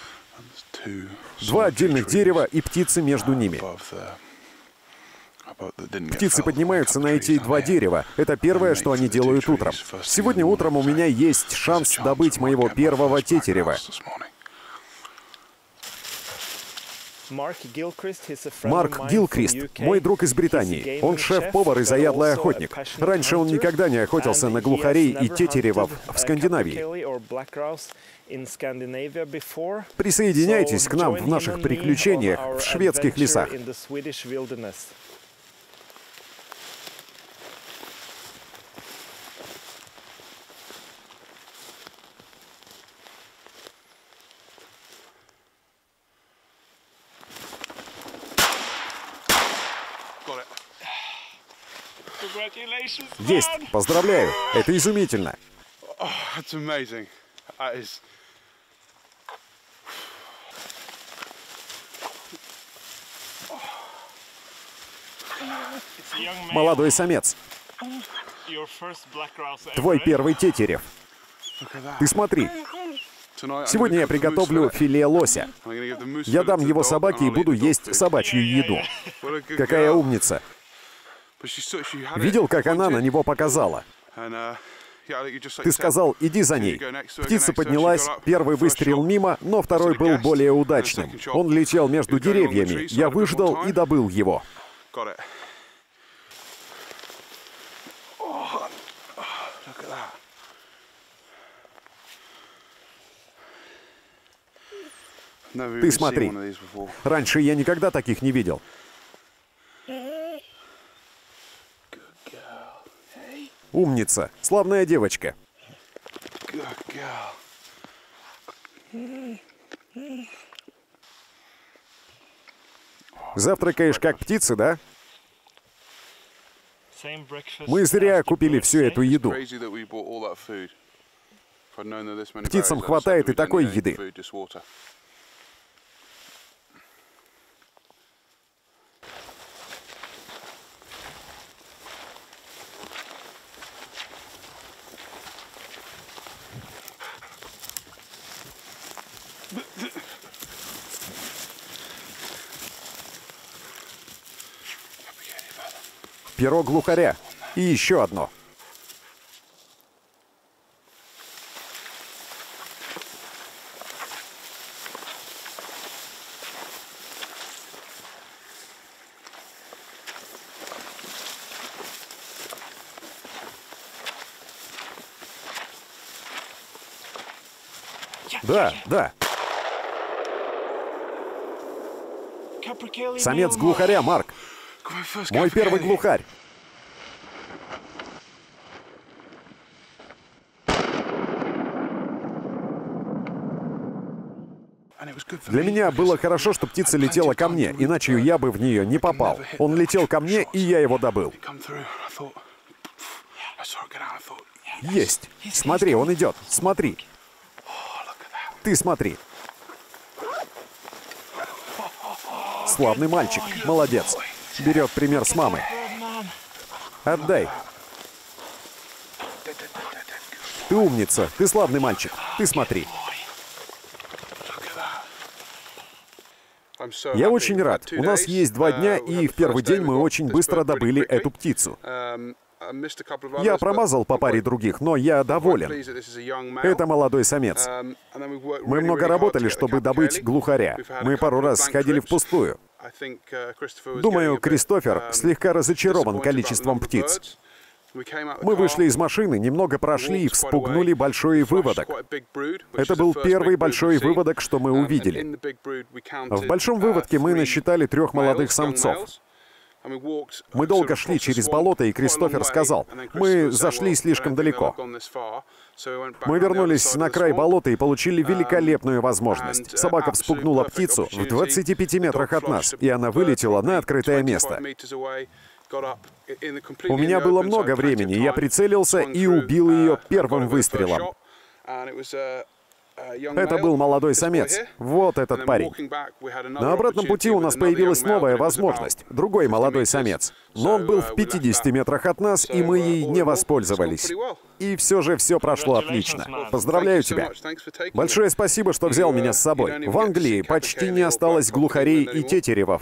S1: Два отдельных дерева и птицы между ними. Птицы поднимаются на эти два дерева. Это первое, что они делают утром. Сегодня утром у меня есть шанс добыть моего первого тетерева. Марк Гилкрист, мой друг из Британии. Он шеф-повар и заядлый охотник. Раньше он никогда не охотился на глухарей и тетеревов в Скандинавии. Присоединяйтесь к нам в наших приключениях в шведских лесах. Есть! Поздравляю! Это изумительно! Молодой самец. Твой первый тетерев. Ты смотри. Сегодня я приготовлю филе лося. Я дам его собаке и буду есть собачью еду. Какая умница. Видел, как она на него показала? Ты сказал, иди за ней. Птица поднялась, первый выстрел мимо, но второй был более удачным. Он летел между деревьями. Я выждал и добыл его. Ты смотри. Раньше я никогда таких не видел. Умница. Славная девочка. Завтракаешь как птица, да? Мы зря купили всю эту еду. Птицам хватает и такой еды. Перо глухаря. И еще одно. Да, да. Самец глухаря, Марк. Мой первый глухарь. Для меня было хорошо, что птица летела ко мне, иначе я бы в нее не попал. Он летел ко мне, и я его добыл. Есть. Смотри, он идет. Смотри. Ты смотри. Славный мальчик. Молодец. Берет пример с мамы. Отдай. Ты умница. Ты славный мальчик. Ты смотри. Я очень рад. У нас есть два дня, и в первый день мы очень быстро добыли эту птицу. Я промазал по паре других, но я доволен. Это молодой самец. Мы много работали, чтобы добыть глухаря. Мы пару раз сходили впустую. Думаю, Кристофер слегка разочарован количеством птиц. Мы вышли из машины, немного прошли и вспугнули большой выводок. Это был первый большой выводок, что мы увидели. В большом выводке мы насчитали трех молодых самцов. Мы долго шли через болото, и Кристофер сказал, мы зашли слишком далеко. Мы вернулись на край болота и получили великолепную возможность. Собака вспугнула птицу в двадцати пяти метрах от нас, и она вылетела на открытое место. У меня было много времени, я прицелился и убил ее первым выстрелом. Это был молодой самец. Вот этот парень. На обратном пути у нас появилась новая возможность. Другой молодой самец. Но он был в пятидесяти метрах от нас, и мы ей не воспользовались. И все же все прошло отлично. Поздравляю тебя. Большое спасибо, что взял меня с собой. В Англии почти не осталось глухарей и тетеревов.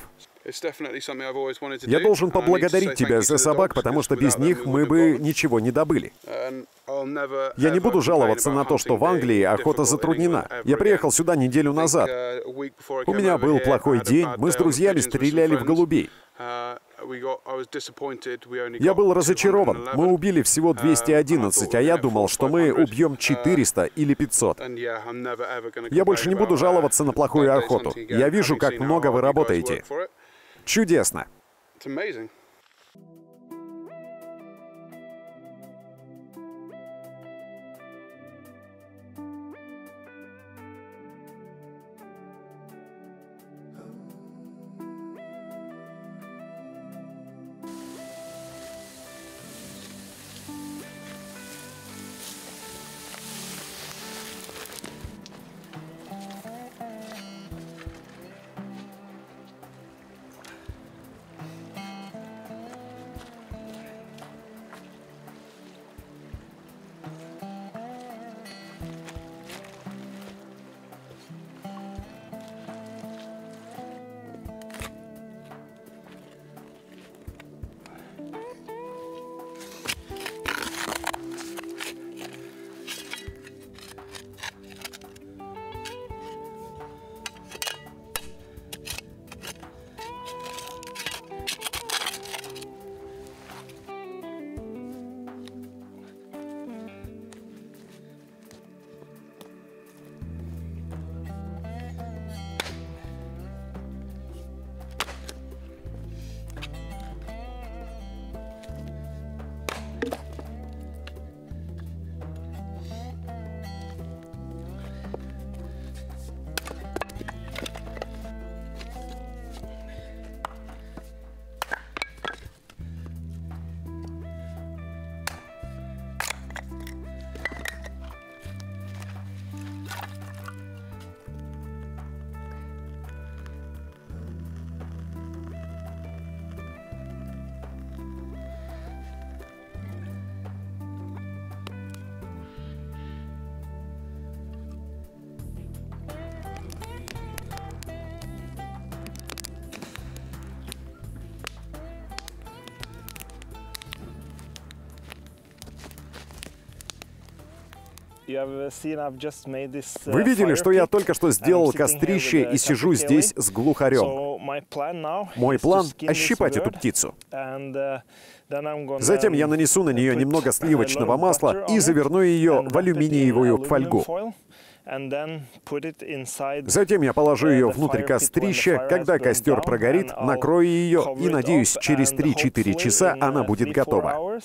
S1: Я должен поблагодарить тебя за собак, потому что без них мы бы ничего не добыли. Я не буду жаловаться на то, что в Англии охота затруднена. Я приехал сюда неделю назад. У меня был плохой день, мы с друзьями стреляли в голубей. Я был разочарован. Мы убили всего двести одиннадцать, а я думал, что мы убьем четыреста или пятьсот. Я больше не буду жаловаться на плохую охоту. Я вижу, как много вы работаете. Чудесно. Вы видели, что я только что сделал кострище и сижу здесь с глухарем. Мой план — ощипать эту птицу. Затем я нанесу на нее немного сливочного масла и заверну ее в алюминиевую фольгу. Затем я положу ее внутрь кострища. Когда костер прогорит, накрою ее и, надеюсь, через три-четыре часа она будет готова.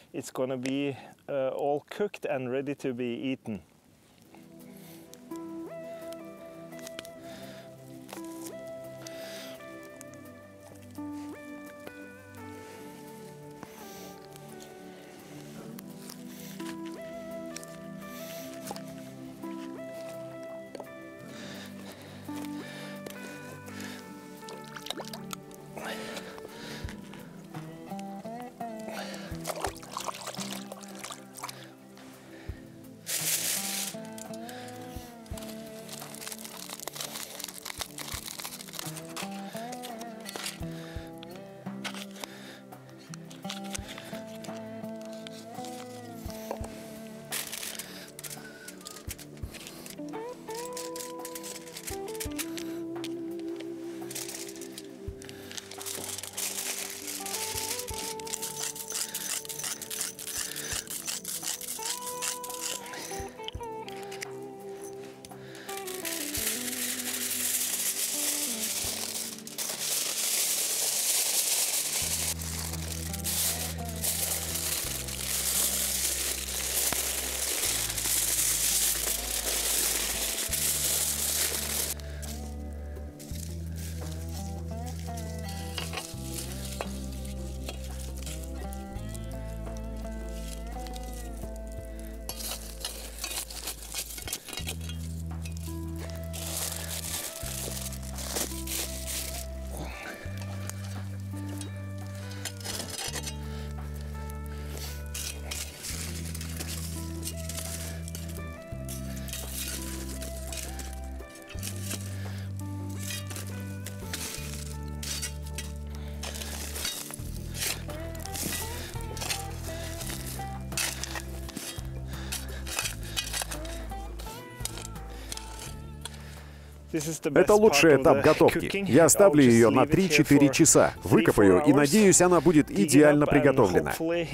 S1: Это лучший этап готовки. Я оставлю ее на три-четыре часа, выкопаю и, надеюсь, она будет идеально приготовлена.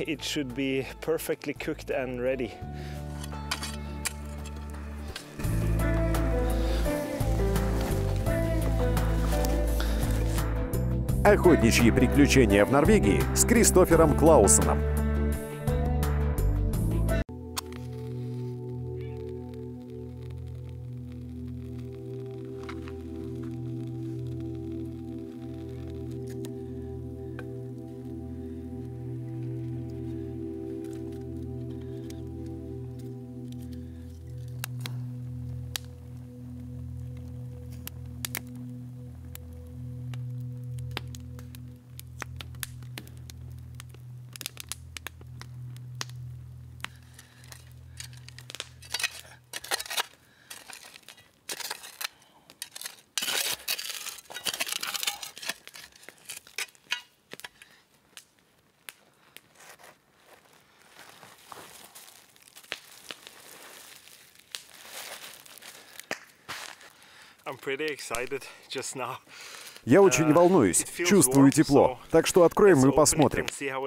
S1: Охотничьи приключения в Норвегии с Кристофером Клаусеном. Я очень волнуюсь, чувствую тепло, так что откроем и посмотрим.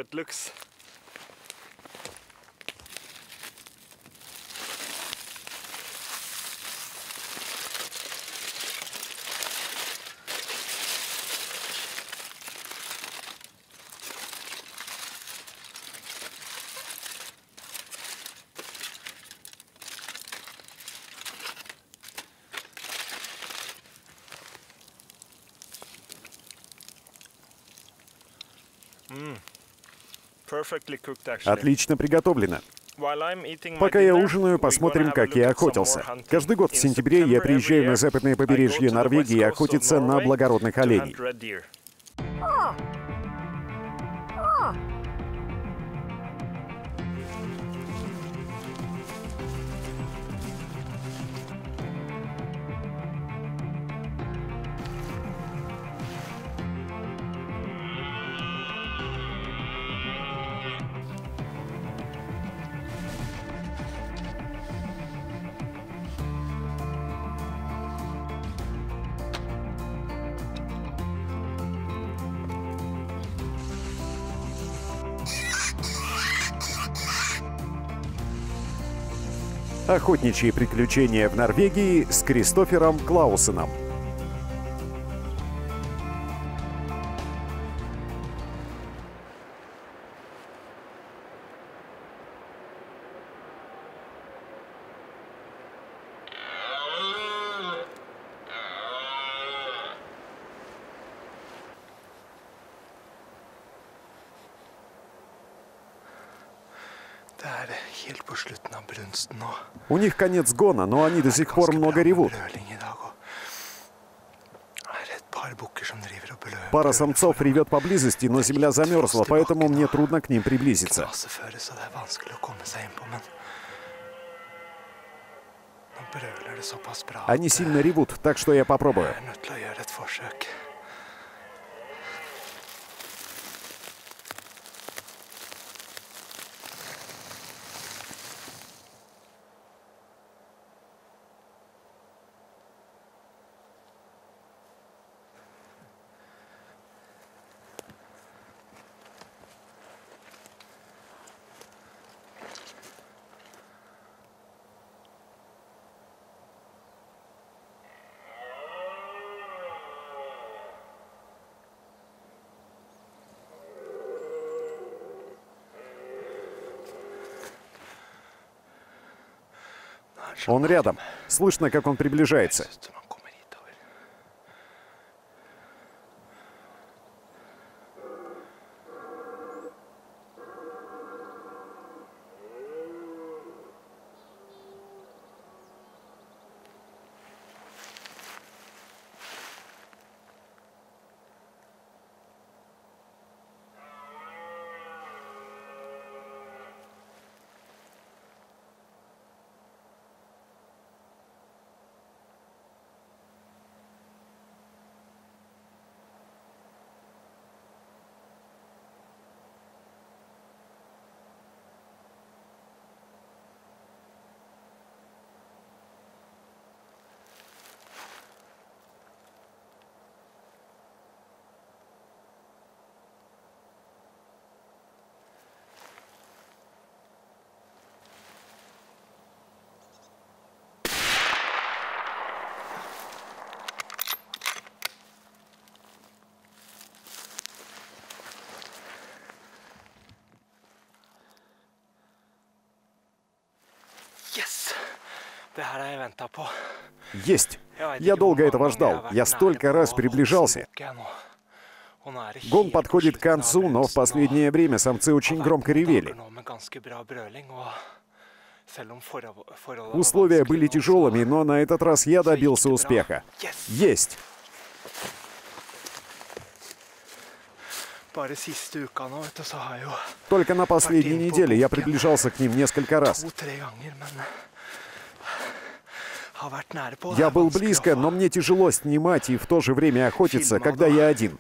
S1: Отлично приготовлено. Пока я ужинаю, посмотрим, как я охотился. Каждый год в сентябре я приезжаю на западное побережье Норвегии охотиться на благородных оленей. Охотничьи приключения в Норвегии с Кристофером Клаусеном. У них конец гона, но они до сих пор много ревут. Пара самцов ревет поблизости, но земля замерзла, поэтому мне трудно к ним приблизиться. Они сильно ревут, так что я попробую. Он рядом. Слышно, как он приближается. Есть! Я долго этого ждал. Я столько раз приближался. Гон подходит к концу, но в последнее время самцы очень громко ревели. Условия были тяжелыми, но на этот раз я добился успеха. Есть! Только на последней неделе я приближался к ним несколько раз. Я был близко, но мне тяжело снимать и в то же время охотиться, когда я один.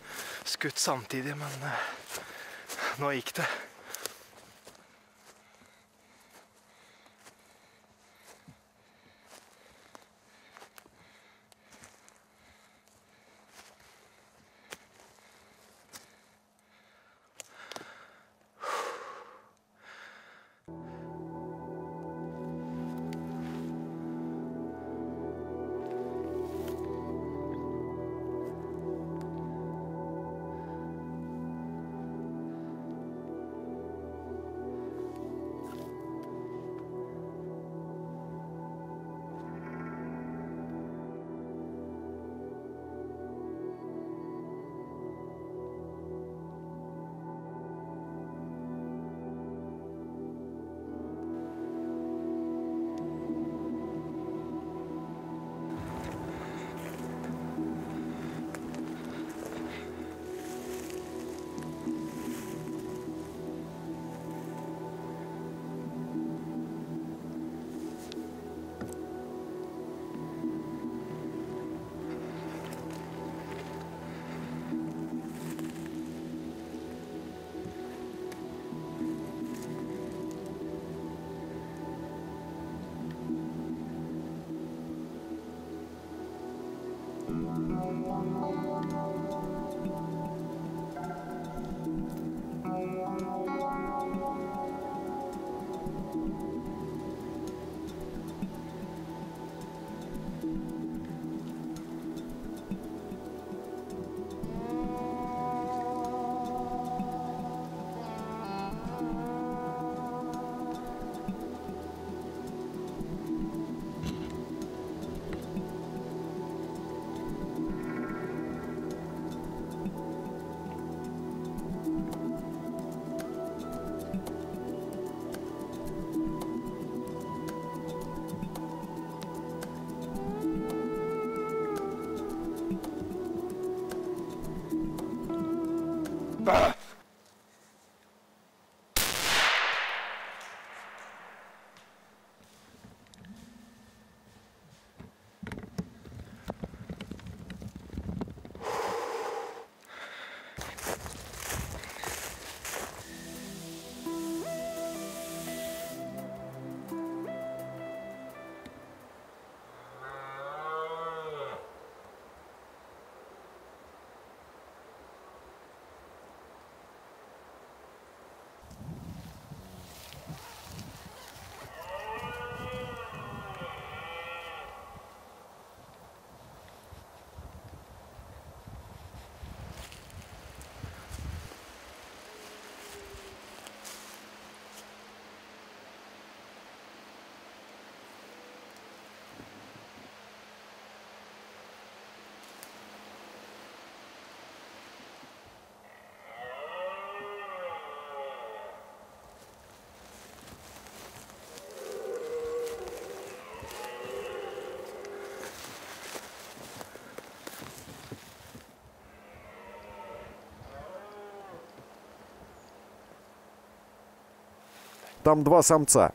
S1: Там два самца.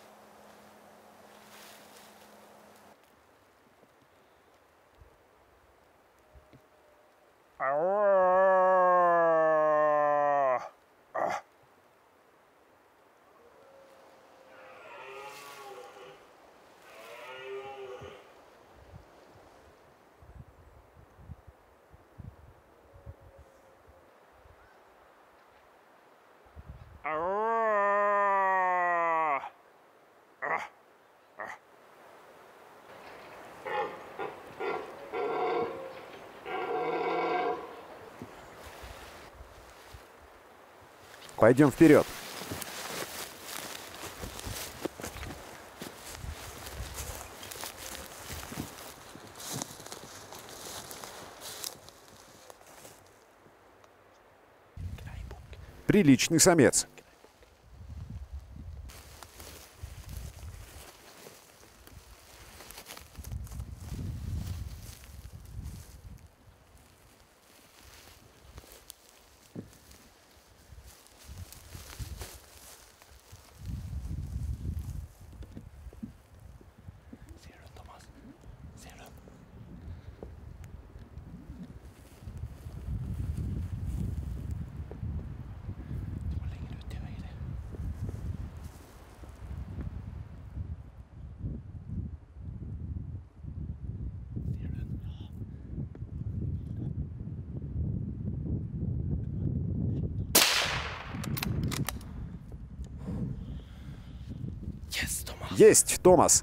S1: Пойдем вперед. Приличный самец. Есть, Томас.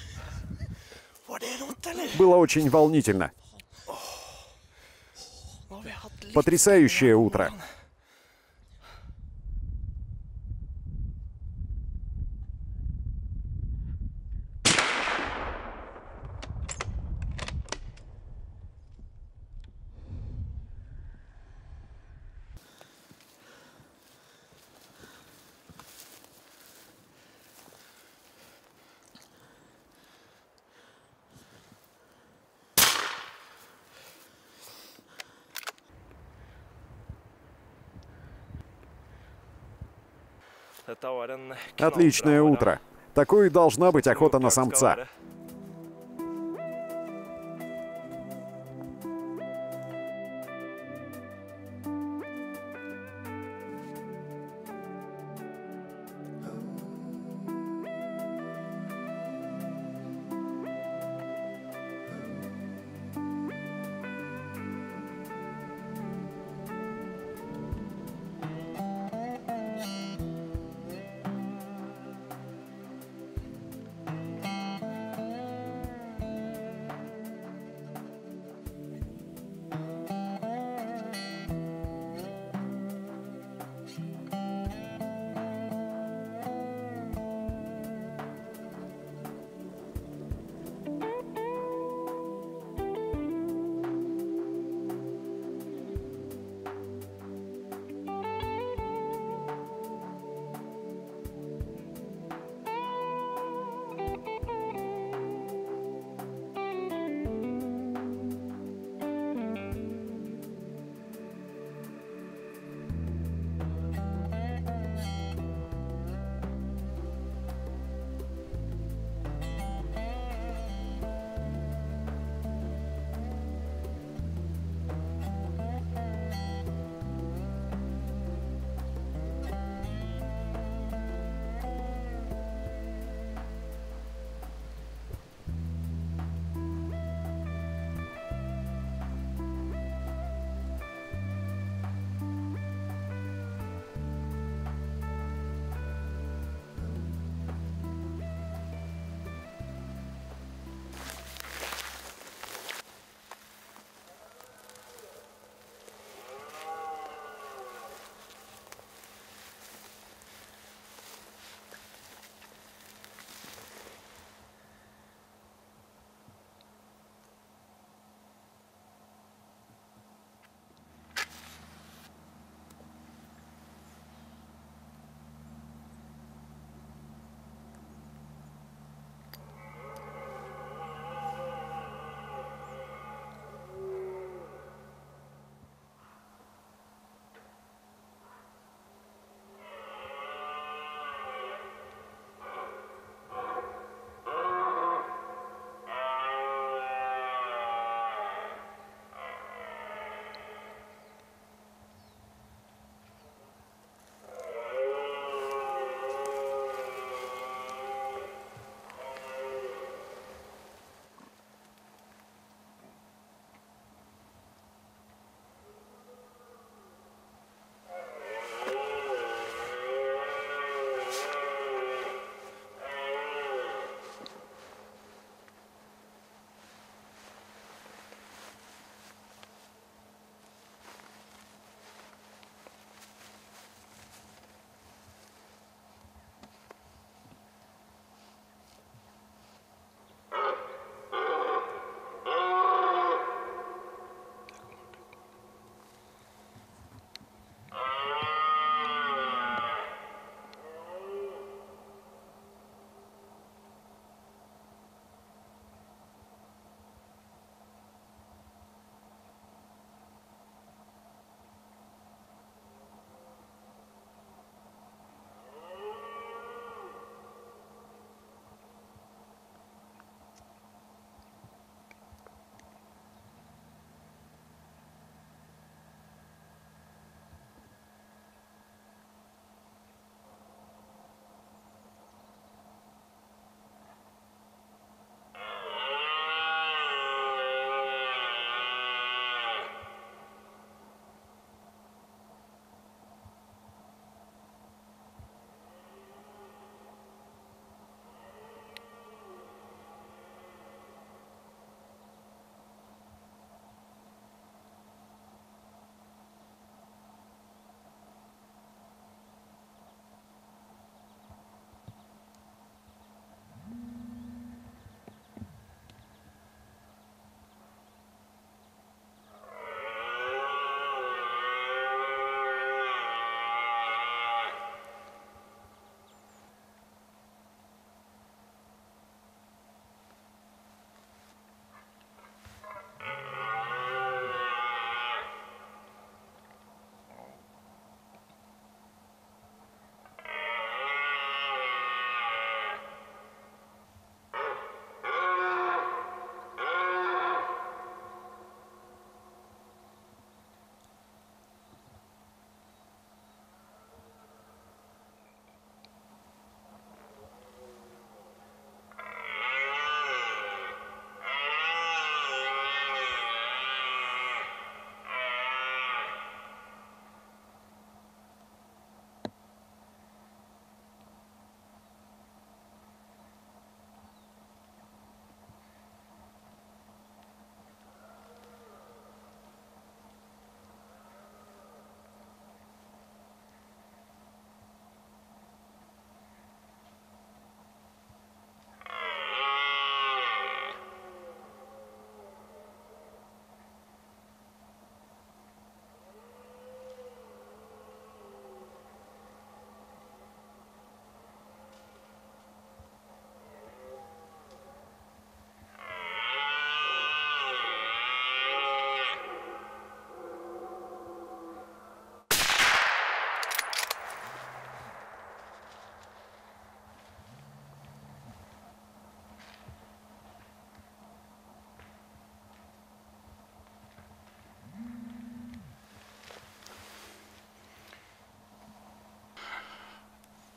S1: Было очень волнительно. Потрясающее утро. Отличное утро. Такой и должна быть охота на самца.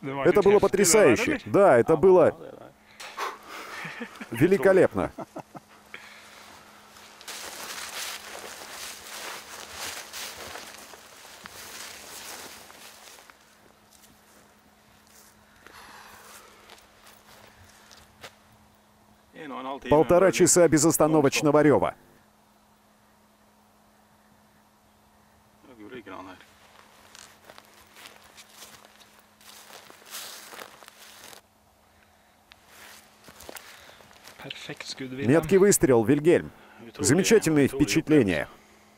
S1: Это было потрясающе. Да, это было великолепно. Полтора часа безостановочного рева. Меткий выстрел, Вильгельм. Замечательные впечатления.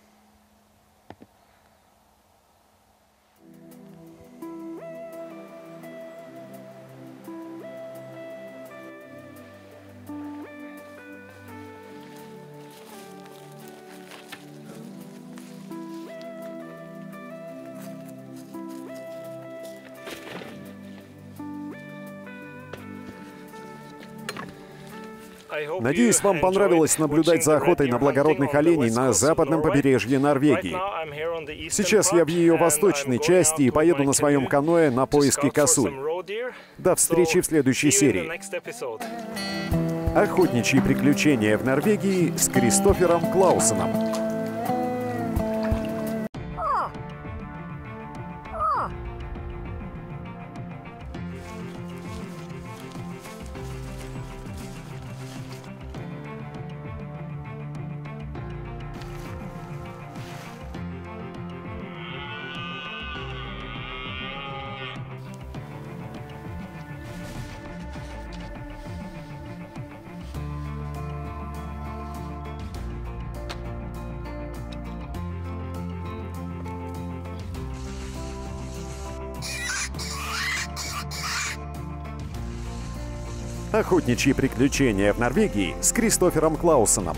S1: Надеюсь, вам понравилось наблюдать за охотой на благородных оленей на западном побережье Норвегии. Сейчас я в ее восточной части и поеду на своем каноэ на поиски косуль. До встречи в следующей серии. Охотничьи приключения в Норвегии с Кристофером Клаусеном. Охотничьи приключения в Норвегии с Кристофером Клаусеном.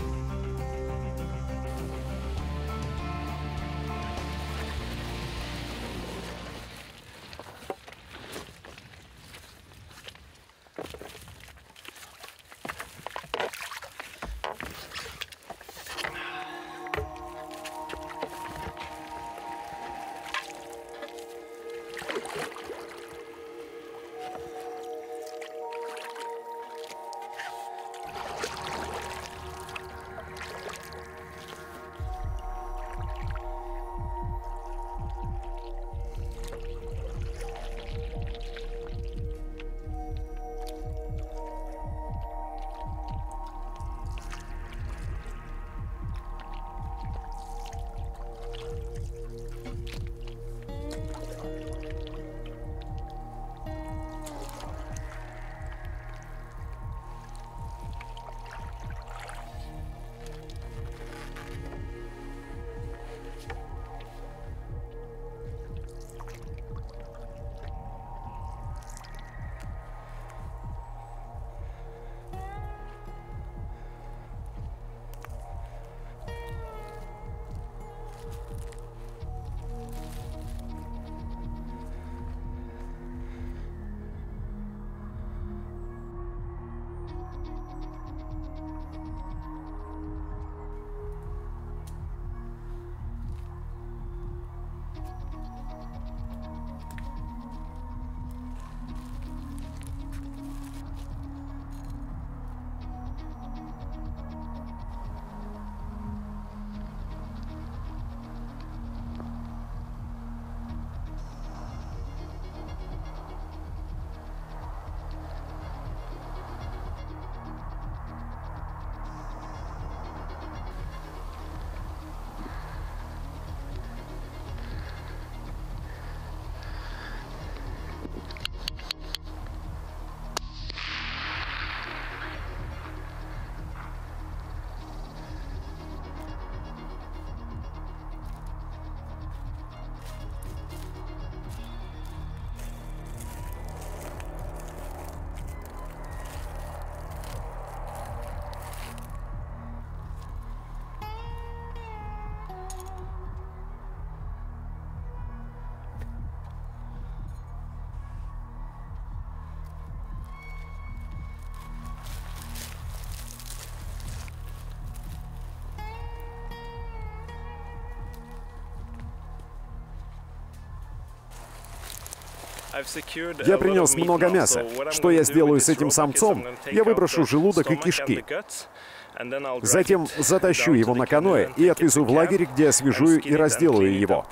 S1: Я принес много мяса. Что я сделаю с этим самцом? Я выброшу желудок и кишки. Затем затащу его на каноэ и отвезу в лагерь, где освежую и разделаю его.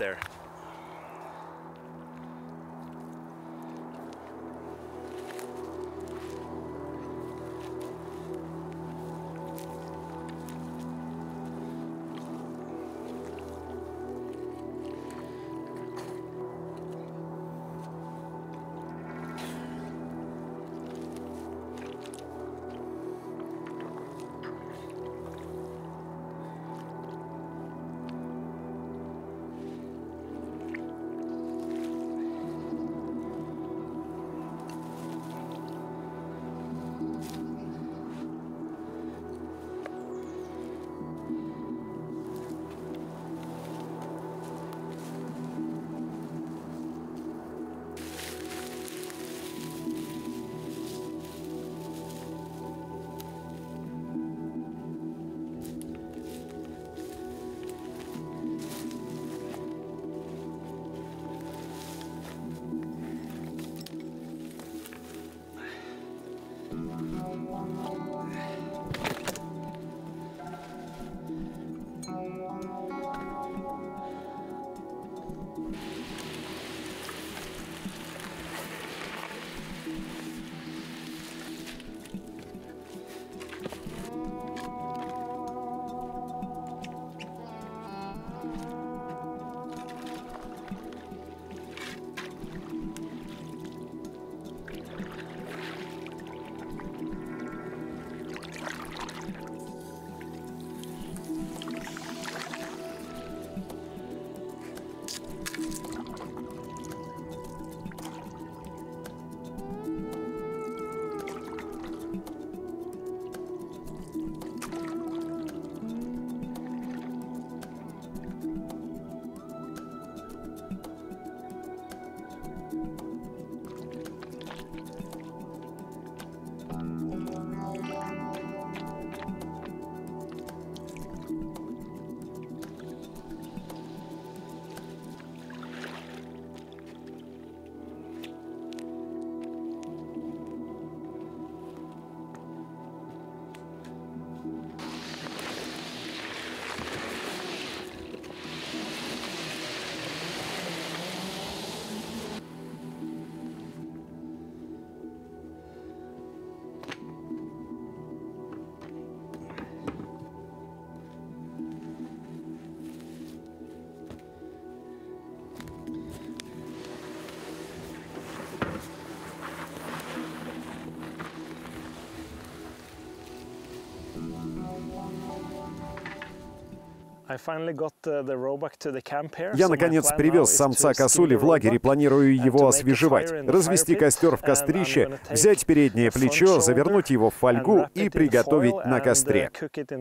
S1: Я, наконец, привез самца косули в лагерь и планирую его освежевать, развести костер в кострище, взять переднее плечо, завернуть его в фольгу и приготовить на костре.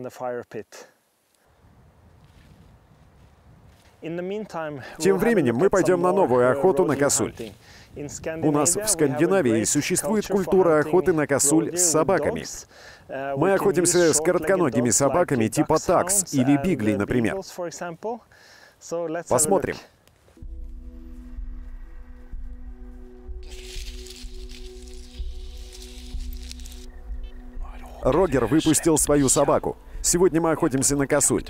S1: Тем временем мы пойдем на новую охоту на косуль. У нас в Скандинавии существует культура охоты на косуль с собаками. Мы охотимся с коротконогими собаками типа такс или биглей, например. Посмотрим. Рогер выпустил свою собаку. Сегодня мы охотимся на косуль.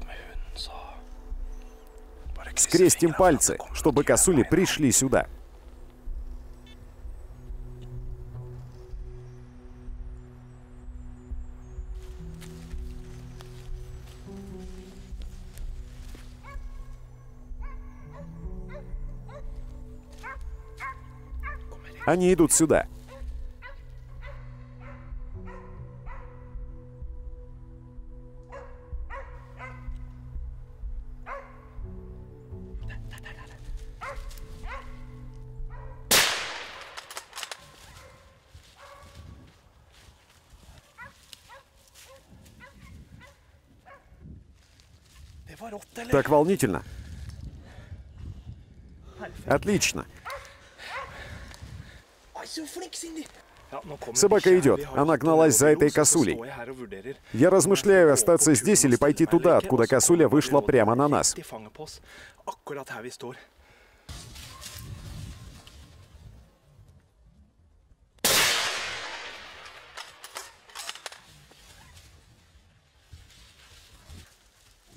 S1: Скрестим пальцы, чтобы косули пришли сюда. Они идут сюда. Так волнительно. Отлично. Собака идет. Она гналась за этой косулей. Я размышляю, остаться здесь или пойти туда, откуда косуля вышла прямо на нас.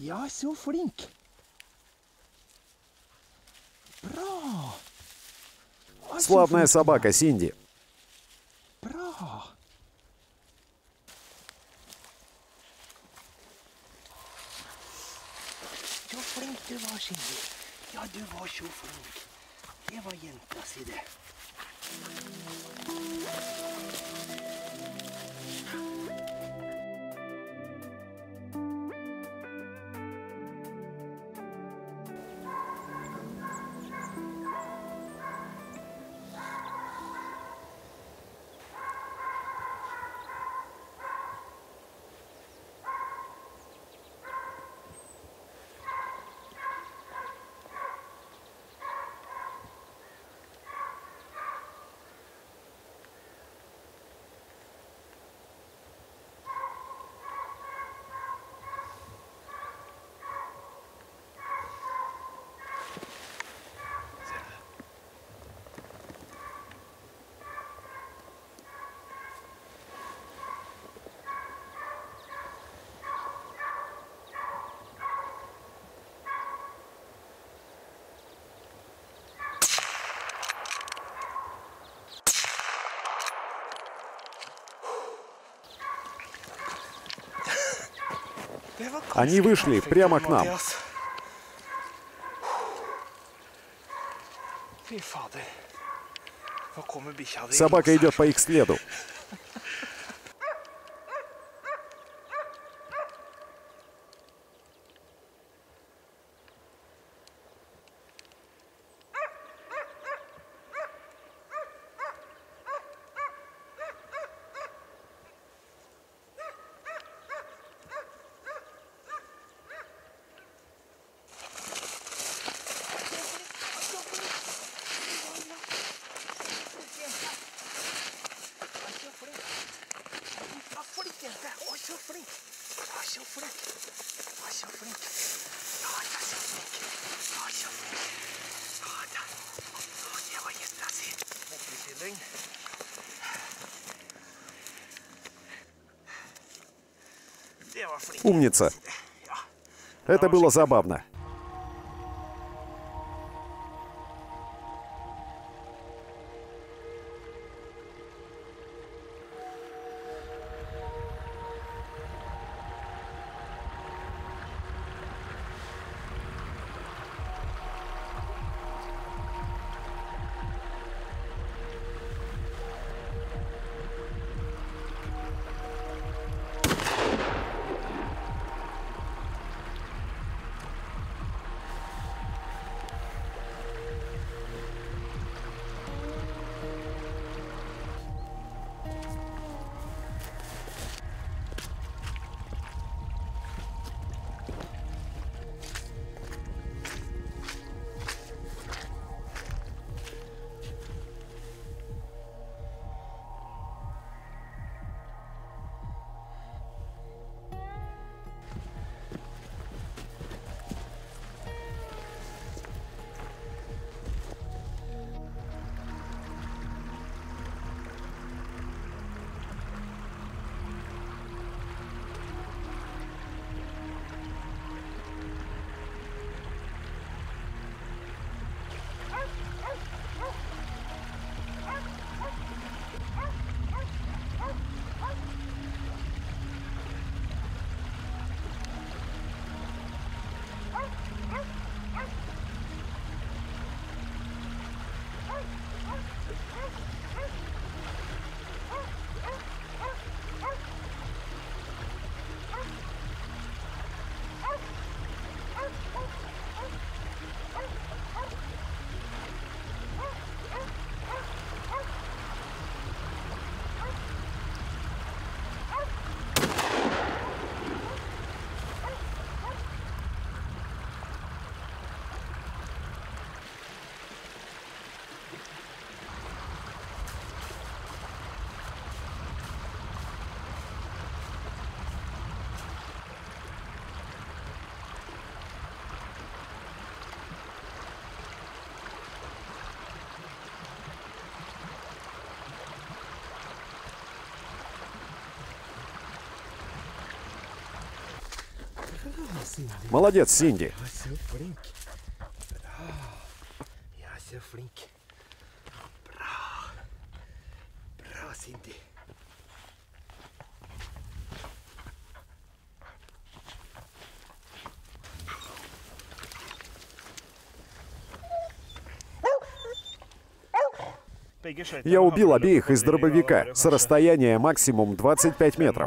S2: Ja, så flink. Bra. Oj, så
S1: Славная
S2: flink du
S1: собака,
S2: var.
S1: Синди.
S2: Bra. Så flink du var, Cindy. Ja, du var så flink. Det var jenta si det.
S1: Они вышли прямо к нам. Собака идет по их следу.
S2: Oj, så flink. Ja, så flink. Ja, så flink. Ja, ja, så flink. Ja, så flink. Ja, da. Ja, det var jenta si. Hoppekilling. Det var flink.
S1: Умница.
S2: Ja.
S1: Это было забавно. Молодец, Синди.
S2: Ja, så flink. Bra. Ja, så flink. Bra. Bra, Cindy.
S1: Я убил обеих из дробовика с расстояния максимум двадцать пять метров.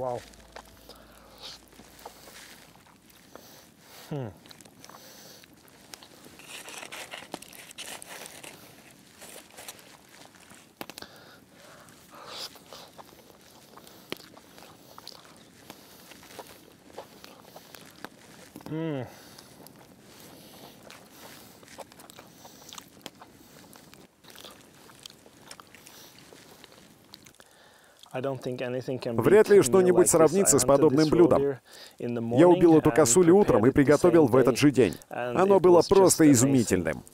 S2: Wow. Hmm. Mm.
S1: Вряд ли что-нибудь сравнится с подобным блюдом. Я убил эту косулю утром и приготовил в этот же день. Оно было просто изумительным.